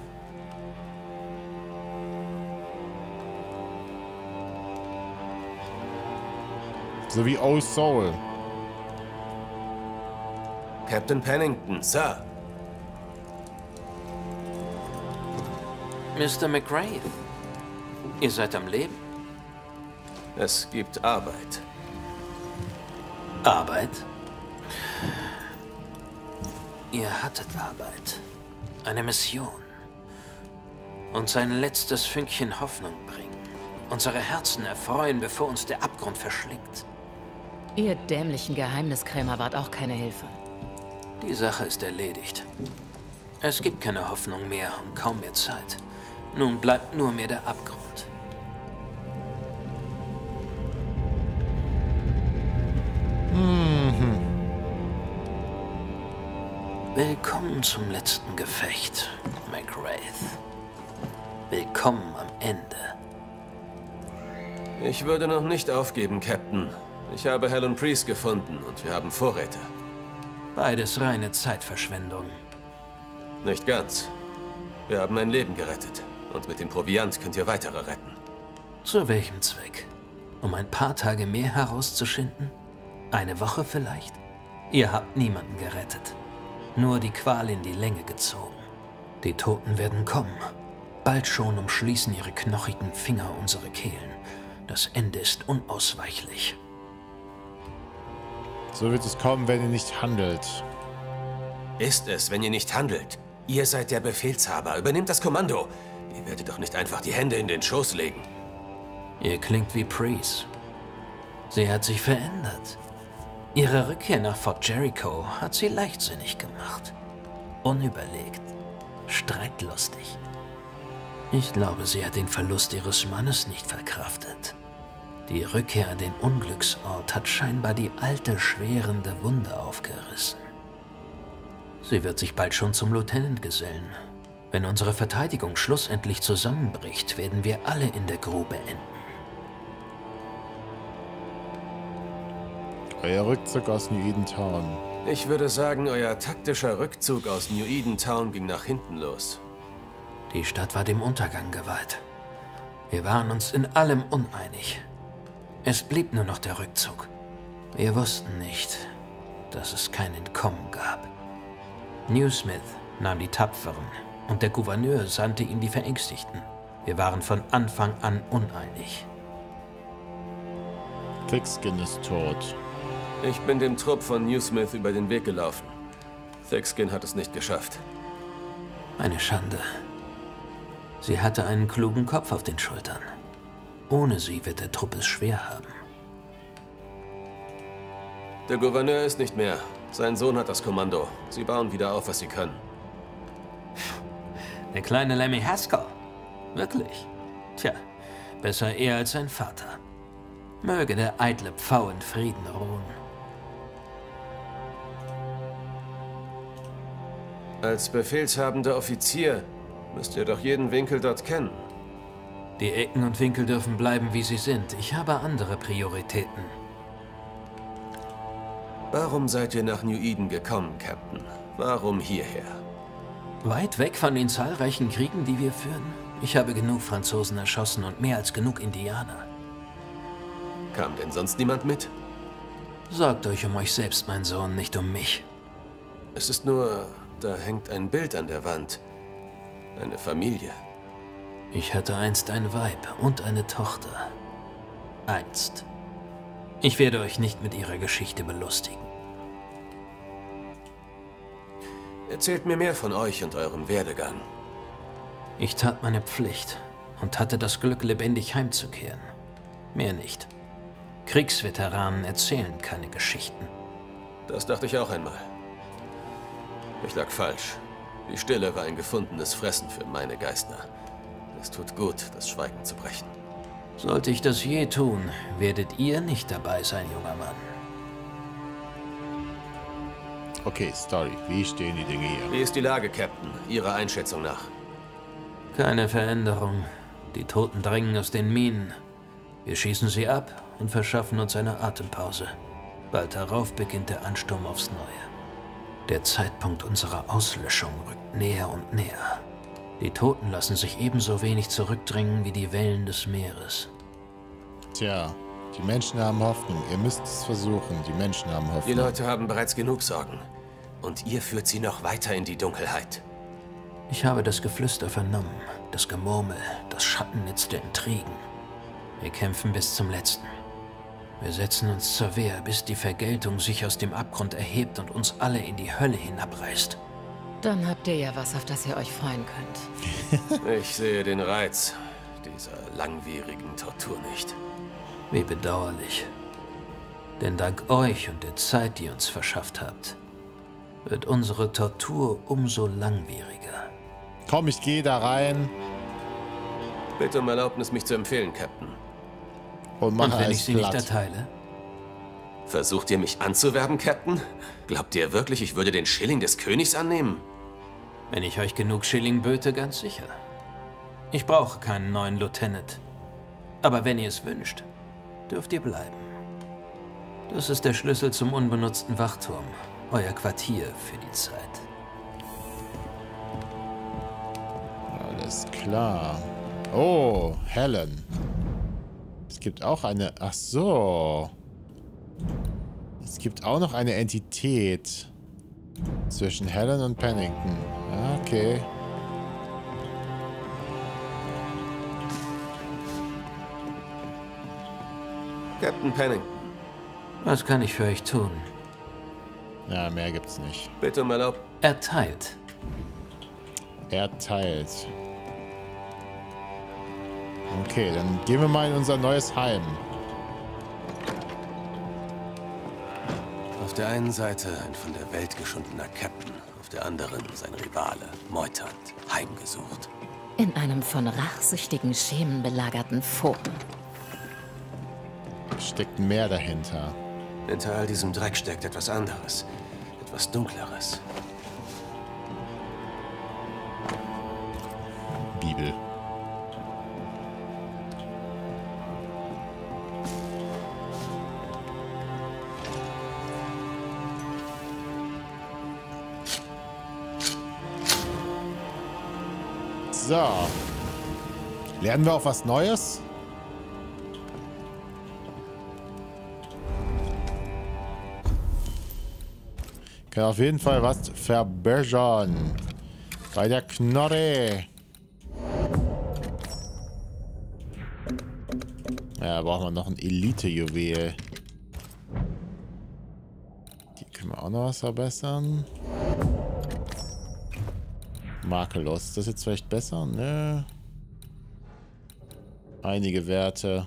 So wie Old Soul. Captain Pennington, Sir. Mr. McGrath, ihr seid am Leben? Es gibt Arbeit. Arbeit? Ihr hattet Arbeit. Eine Mission. Uns ein letztes Fünkchen Hoffnung bringen. Unsere Herzen erfreuen, bevor uns der Abgrund verschlingt. Ihr dämlichen Geheimniskrämer wart auch keine Hilfe. Die Sache ist erledigt. Es gibt keine Hoffnung mehr und kaum mehr Zeit. Nun bleibt nur mehr der Abgrund. Willkommen zum letzten Gefecht, McGrath. Willkommen am Ende. Ich würde noch nicht aufgeben, Captain. Ich habe Helen Priest gefunden und wir haben Vorräte. Beides reine Zeitverschwendung. Nicht ganz. Wir haben ein Leben gerettet. Und mit dem Proviant könnt ihr weitere retten. Zu welchem Zweck? Um ein paar Tage mehr herauszuschinden? Eine Woche vielleicht? Ihr habt niemanden gerettet. Nur die Qual in die Länge gezogen. Die Toten werden kommen. Bald schon umschließen ihre knochigen Finger unsere Kehlen. Das Ende ist unausweichlich. So wird es kommen, wenn ihr nicht handelt. Ist es, wenn ihr nicht handelt? Ihr seid der Befehlshaber. Übernehmt das Kommando. Ihr werdet doch nicht einfach die Hände in den Schoß legen. Ihr klingt wie Priest. Sie hat sich verändert. Ihre Rückkehr nach Fort Jericho hat sie leichtsinnig gemacht. Unüberlegt. Streitlustig. Ich glaube, sie hat den Verlust ihres Mannes nicht verkraftet. Die Rückkehr an den Unglücksort hat scheinbar die alte, schwerende Wunde aufgerissen. Sie wird sich bald schon zum Lieutenant gesellen. Wenn unsere Verteidigung schlussendlich zusammenbricht, werden wir alle in der Grube enden. Euer Rückzug aus New Eden Town. Ich würde sagen, euer taktischer Rückzug aus New Eden Town ging nach hinten los. Die Stadt war dem Untergang geweiht. Wir waren uns in allem uneinig. Es blieb nur noch der Rückzug. Wir wussten nicht, dass es kein Entkommen gab. Newsmith nahm die Tapferen und der Gouverneur sandte ihn die Verängstigten. Wir waren von Anfang an uneinig. Thickskin ist tot. Ich bin dem Trupp von Newsmith über den Weg gelaufen. Thickskin hat es nicht geschafft. Eine Schande. Sie hatte einen klugen Kopf auf den Schultern. Ohne sie wird der Trupp es schwer haben. Der Gouverneur ist nicht mehr. Sein Sohn hat das Kommando. Sie bauen wieder auf, was sie können. Der kleine Lemmy Haskell. Wirklich? Tja, besser er als sein Vater. Möge der eitle Pfau in Frieden ruhen. Als befehlshabender Offizier müsst ihr doch jeden Winkel dort kennen. Die Ecken und Winkel dürfen bleiben, wie sie sind. Ich habe andere Prioritäten. Warum seid ihr nach New Eden gekommen, Captain? Warum hierher? Weit weg von den zahlreichen Kriegen, die wir führen? Ich habe genug Franzosen erschossen und mehr als genug Indianer. Kam denn sonst niemand mit? Sorgt euch um euch selbst, mein Sohn, nicht um mich. Es ist nur, da hängt ein Bild an der Wand. Eine Familie. Ich hatte einst ein Weib und eine Tochter. Einst. Ich werde euch nicht mit ihrer Geschichte belustigen. Erzählt mir mehr von euch und eurem Werdegang. Ich tat meine Pflicht und hatte das Glück, lebendig heimzukehren. Mehr nicht. Kriegsveteranen erzählen keine Geschichten. Das dachte ich auch einmal. Ich lag falsch. Die Stille war ein gefundenes Fressen für meine Geister. Es tut gut, das Schweigen zu brechen. Sollte ich das je tun, werdet ihr nicht dabei sein, junger Mann. Okay, Story. Wie stehen die Dinge hier? Wie ist die Lage, Captain, Ihrer Einschätzung nach? Keine Veränderung. Die Toten drängen aus den Minen. Wir schießen sie ab und verschaffen uns eine Atempause. Bald darauf beginnt der Ansturm aufs Neue. Der Zeitpunkt unserer Auslöschung rückt näher und näher. Die Toten lassen sich ebenso wenig zurückdrängen wie die Wellen des Meeres. Tja, die Menschen haben Hoffnung. Ihr müsst es versuchen. Die Menschen haben Hoffnung. Die Leute haben bereits genug Sorgen. Und ihr führt sie noch weiter in die Dunkelheit. Ich habe das Geflüster vernommen, das Gemurmel, das Schattennetz der Intrigen. Wir kämpfen bis zum Letzten. Wir setzen uns zur Wehr, bis die Vergeltung sich aus dem Abgrund erhebt und uns alle in die Hölle hinabreißt. Dann habt ihr ja was, auf das ihr euch freuen könnt. Ich sehe den Reiz dieser langwierigen Tortur nicht. Wie bedauerlich. Denn dank euch und der Zeit, die ihr uns verschafft habt, wird unsere Tortur umso langwieriger. Komm, ich gehe da rein. Bitte um Erlaubnis, mich zu empfehlen, Captain. Und wenn ich sie nicht erteile? Versucht ihr mich anzuwerben, Captain? Glaubt ihr wirklich, ich würde den Schilling des Königs annehmen? Wenn ich euch genug Schilling böte, ganz sicher. Ich brauche keinen neuen Lieutenant. Aber wenn ihr es wünscht, dürft ihr bleiben. Das ist der Schlüssel zum unbenutzten Wachturm. Euer Quartier für die Zeit. Alles klar. Oh, Helen. Es gibt auch eine... Ach so. Es gibt auch noch eine Entität zwischen Helen und Pennington. Okay. Captain Pennington. Was kann ich für euch tun? Ja, mehr gibt's nicht. Bitte um Erlaubnis. Erteilt. Erteilt. Okay, dann gehen wir mal in unser neues Heim. Auf der einen Seite ein von der Welt geschundener Captain, auf der anderen sein Rivale, meuternd, heimgesucht. In einem von rachsüchtigen Schemen belagerten Forum. Steckt mehr dahinter. Hinter all diesem Dreck steckt etwas anderes, etwas Dunkleres. Bibel. So. Lernen wir auch was Neues? Kann auf jeden Fall was verbessern. Bei der Knorre. Ja, da brauchen wir noch ein Elite-Juwel. Die können wir auch noch was verbessern. Makellos. Ist das jetzt vielleicht besser? Nö. Einige Werte.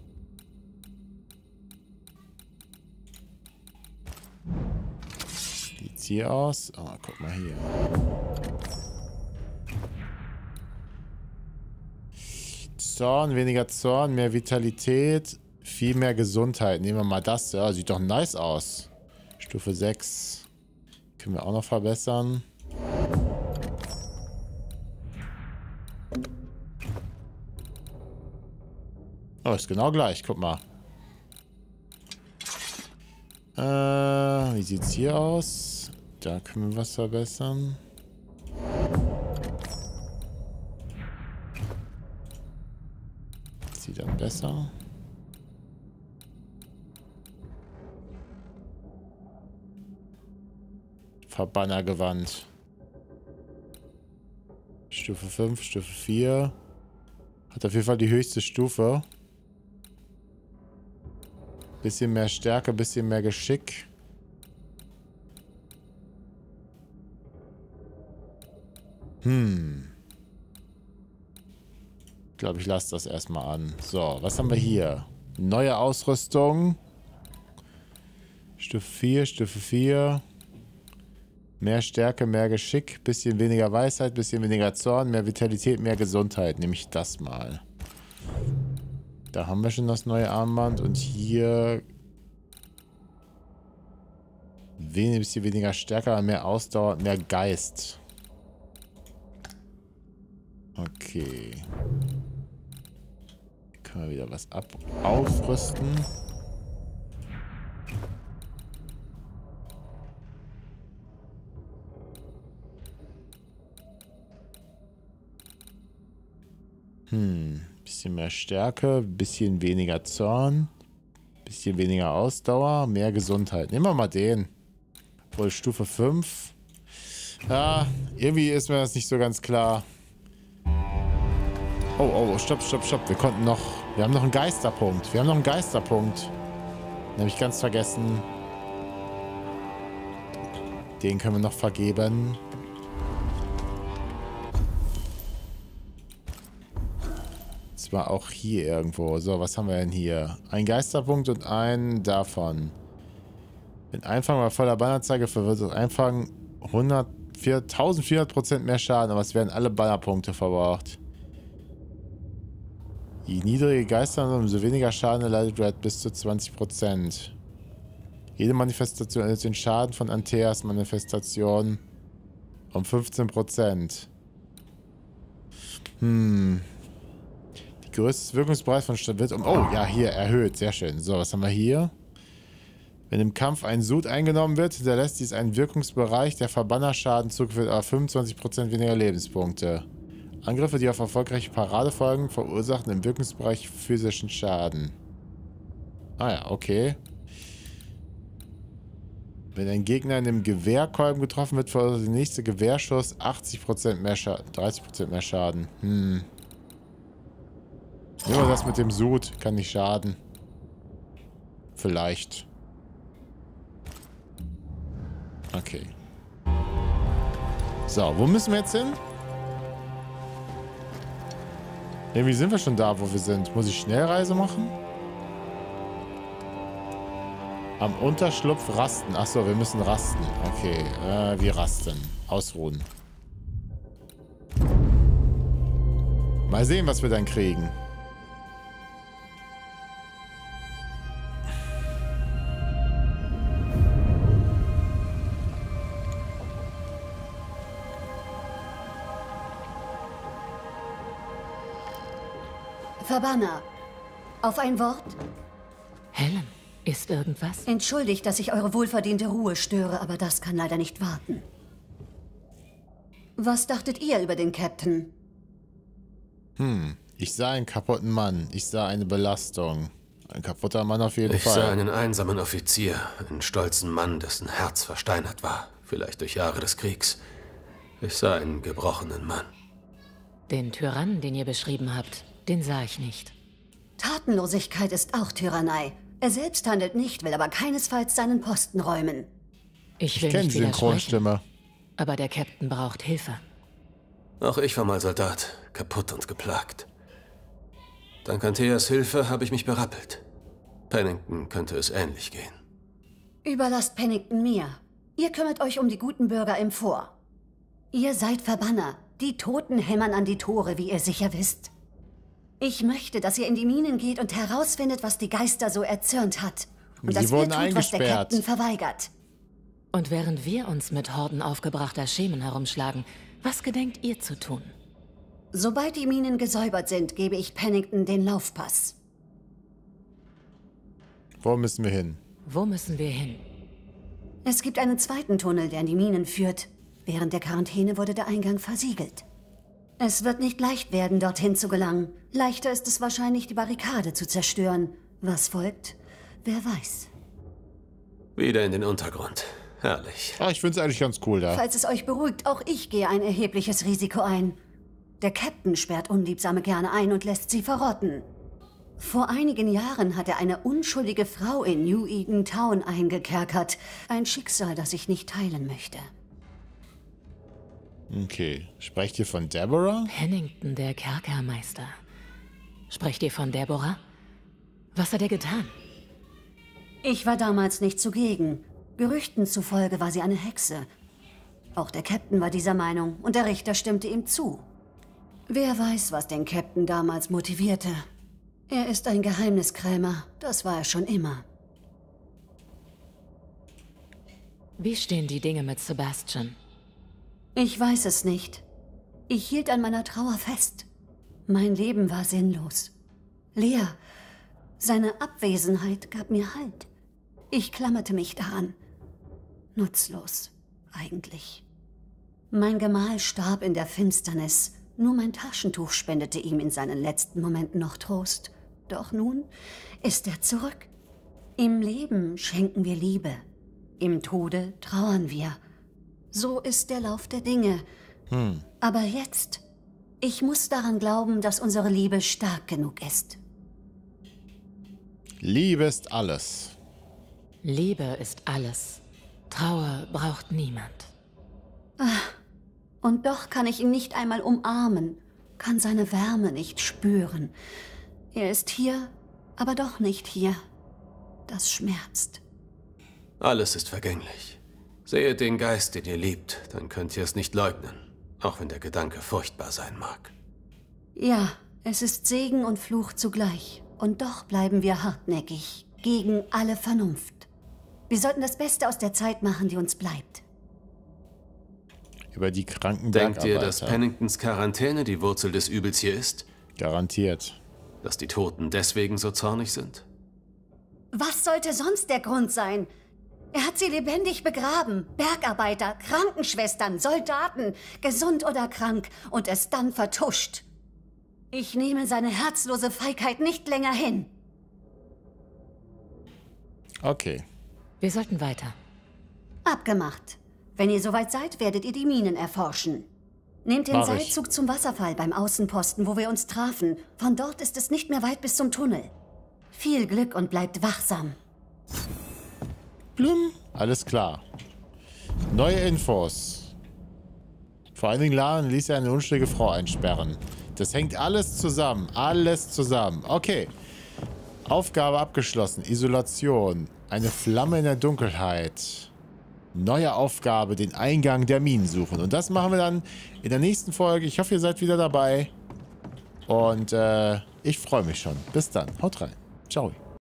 Wie sieht's hier aus? Oh, guck mal hier. Zorn, weniger Zorn, mehr Vitalität, viel mehr Gesundheit. Nehmen wir mal das. Ja, sieht doch nice aus. Stufe 6. Können wir auch noch verbessern. Oh, ist genau gleich. Guck mal. Wie sieht's hier aus? Da können wir was verbessern. Sieht dann besser. Verbannergewand. Stufe 5, Stufe 4. Hat auf jeden Fall die höchste Stufe. Bisschen mehr Stärke, bisschen mehr Geschick. Ich glaube, ich lasse das erstmal an. So, was haben wir hier? Neue Ausrüstung. Stufe 4, Stufe 4. Mehr Stärke, mehr Geschick, bisschen weniger Weisheit, bisschen weniger Zorn, mehr Vitalität, mehr Gesundheit. Nehme ich das mal. Da haben wir schon das neue Armband. Und hier ein bisschen weniger Stärke, mehr Ausdauer, mehr Geist. Okay. Hier können wir wieder was aufrüsten. Bisschen mehr Stärke, bisschen weniger Zorn, bisschen weniger Ausdauer, mehr Gesundheit. Nehmen wir mal den. Wohl Stufe 5. Ja, irgendwie ist mir das nicht so ganz klar. Oh, stopp. Wir haben noch einen Geisterpunkt. Den habe ich ganz vergessen. Den können wir noch vergeben. Zwar auch hier irgendwo. So, was haben wir denn hier? Ein Geisterpunkt und einen davon. Wenn Einfangen bei voller Banneranzeige verwirrt das Einfangen 1400% mehr Schaden, aber es werden alle Bannerpunkte verbraucht. Je niedrige Geister, umso weniger Schaden erleidet wird, bis zu 20%. Jede Manifestation erhöht den Schaden von Anteas Manifestation um 15%. Größtes Wirkungsbereich von Stadt wird oh ja, hier erhöht. Sehr schön. So, was haben wir hier? Wenn im Kampf ein Sud eingenommen wird, hinterlässt dies einen Wirkungsbereich, der Verbannerschaden zugeführt, aber 25% weniger Lebenspunkte. Angriffe, die auf erfolgreiche Parade folgen, verursachen im Wirkungsbereich physischen Schaden. Ah ja, okay. Wenn ein Gegner in einem Gewehrkolben getroffen wird, verursacht der nächste Gewehrschuss 80% mehr Schaden, 30% mehr Schaden. Nur das mit dem Sud kann nicht schaden. Vielleicht. Okay. So, wo müssen wir jetzt hin? Irgendwie sind wir schon da, wo wir sind. Muss ich Schnellreise machen? Am Unterschlupf rasten. Achso, wir müssen rasten. Okay, wir rasten. Ausruhen. Mal sehen, was wir dann kriegen. Verbanner, auf ein Wort? Helen, ist irgendwas? Entschuldigt, dass ich eure wohlverdiente Ruhe störe, aber das kann leider nicht warten. Was dachtet ihr über den Captain? Ich sah einen kaputten Mann. Ich sah eine Belastung. Ein kaputter Mann auf jeden Fall. Ich sah einen einsamen Offizier, einen stolzen Mann, dessen Herz versteinert war, vielleicht durch Jahre des Kriegs. Ich sah einen gebrochenen Mann. Den Tyrannen, den ihr beschrieben habt, den sah ich nicht. Tatenlosigkeit ist auch Tyrannei. Er selbst handelt nicht, will aber keinesfalls seinen Posten räumen. Ich will kenne nicht die widersprechen, Synchronstimme. aber der Captain braucht Hilfe. Auch ich war mal Soldat, kaputt und geplagt. Dank Antheas Hilfe habe ich mich berappelt. Pennington könnte es ähnlich gehen. Überlasst Pennington mir. Ihr kümmert euch um die guten Bürger im Fort. Ihr seid Verbanner. Die Toten hämmern an die Tore, wie ihr sicher wisst. Ich möchte, dass ihr in die Minen geht und herausfindet, was die Geister so erzürnt hat. Und Sie dass ihr wurden tut, was der eingesperrt. Captain verweigert. Und während wir uns mit Horden aufgebrachter Schemen herumschlagen, was gedenkt ihr zu tun? Sobald die Minen gesäubert sind, gebe ich Pennington den Laufpass. Wo müssen wir hin? Wo müssen wir hin? Es gibt einen zweiten Tunnel, der in die Minen führt. Während der Quarantäne wurde der Eingang versiegelt. Es wird nicht leicht werden, dorthin zu gelangen. Leichter ist es wahrscheinlich, die Barrikade zu zerstören. Was folgt? Wer weiß. Wieder in den Untergrund. Herrlich. Ich finde es eigentlich ganz cool da. Falls es euch beruhigt, auch ich gehe ein erhebliches Risiko ein. Der Captain sperrt Unliebsame gerne ein und lässt sie verrotten. Vor einigen Jahren hat er eine unschuldige Frau in New Eden Town eingekerkert. Ein Schicksal, das ich nicht teilen möchte. Okay. Sprecht ihr von Deborah? Pennington, der Kerkermeister. Sprecht ihr von Deborah? Was hat er getan? Ich war damals nicht zugegen. Gerüchten zufolge war sie eine Hexe. Auch der Captain war dieser Meinung und der Richter stimmte ihm zu. Wer weiß, was den Captain damals motivierte. Er ist ein Geheimniskrämer, das war er schon immer. Wie stehen die Dinge mit Sebastian? Ich weiß es nicht. Ich hielt an meiner Trauer fest. Mein Leben war sinnlos. Leer. Seine Abwesenheit gab mir Halt. Ich klammerte mich daran. Nutzlos, eigentlich. Mein Gemahl starb in der Finsternis. Nur mein Taschentuch spendete ihm in seinen letzten Momenten noch Trost. Doch nun ist er zurück. Im Leben schenken wir Liebe. Im Tode trauern wir. So ist der Lauf der Dinge. Aber jetzt, ich muss daran glauben, dass unsere Liebe stark genug ist. Liebe ist alles. Liebe ist alles. Trauer braucht niemand. Und doch kann ich ihn nicht einmal umarmen, kann seine Wärme nicht spüren. Er ist hier, aber doch nicht hier. Das schmerzt. Alles ist vergänglich. Sehet den Geist, den ihr liebt, dann könnt ihr es nicht leugnen, auch wenn der Gedanke furchtbar sein mag. Ja, es ist Segen und Fluch zugleich. Und doch bleiben wir hartnäckig, gegen alle Vernunft. Wir sollten das Beste aus der Zeit machen, die uns bleibt. Über die kranken Denkt ihr, Bergarbeiter. dass Penningtons Quarantäne die Wurzel des Übels hier ist? Garantiert. Dass die Toten deswegen so zornig sind? Was sollte sonst der Grund sein? Er hat sie lebendig begraben. Bergarbeiter, Krankenschwestern, Soldaten, gesund oder krank, und es dann vertuscht. Ich nehme seine herzlose Feigheit nicht länger hin. Okay. Wir sollten weiter. Abgemacht. Wenn ihr soweit seid, werdet ihr die Minen erforschen. Nehmt den Mach ich. Seilzug zum Wasserfall beim Außenposten, wo wir uns trafen. Von dort ist es nicht mehr weit bis zum Tunnel. Viel Glück und bleibt wachsam. Blum. Alles klar. Neue Infos. Vor allen Dingen Laren ließ ja eine unschuldige Frau einsperren. Das hängt alles zusammen. Alles zusammen. Okay. Aufgabe abgeschlossen. Isolation. Eine Flamme in der Dunkelheit. Neue Aufgabe, den Eingang der Minen suchen. Und das machen wir dann in der nächsten Folge. Ich hoffe, ihr seid wieder dabei. Und ich freue mich schon. Bis dann. Haut rein. Ciao.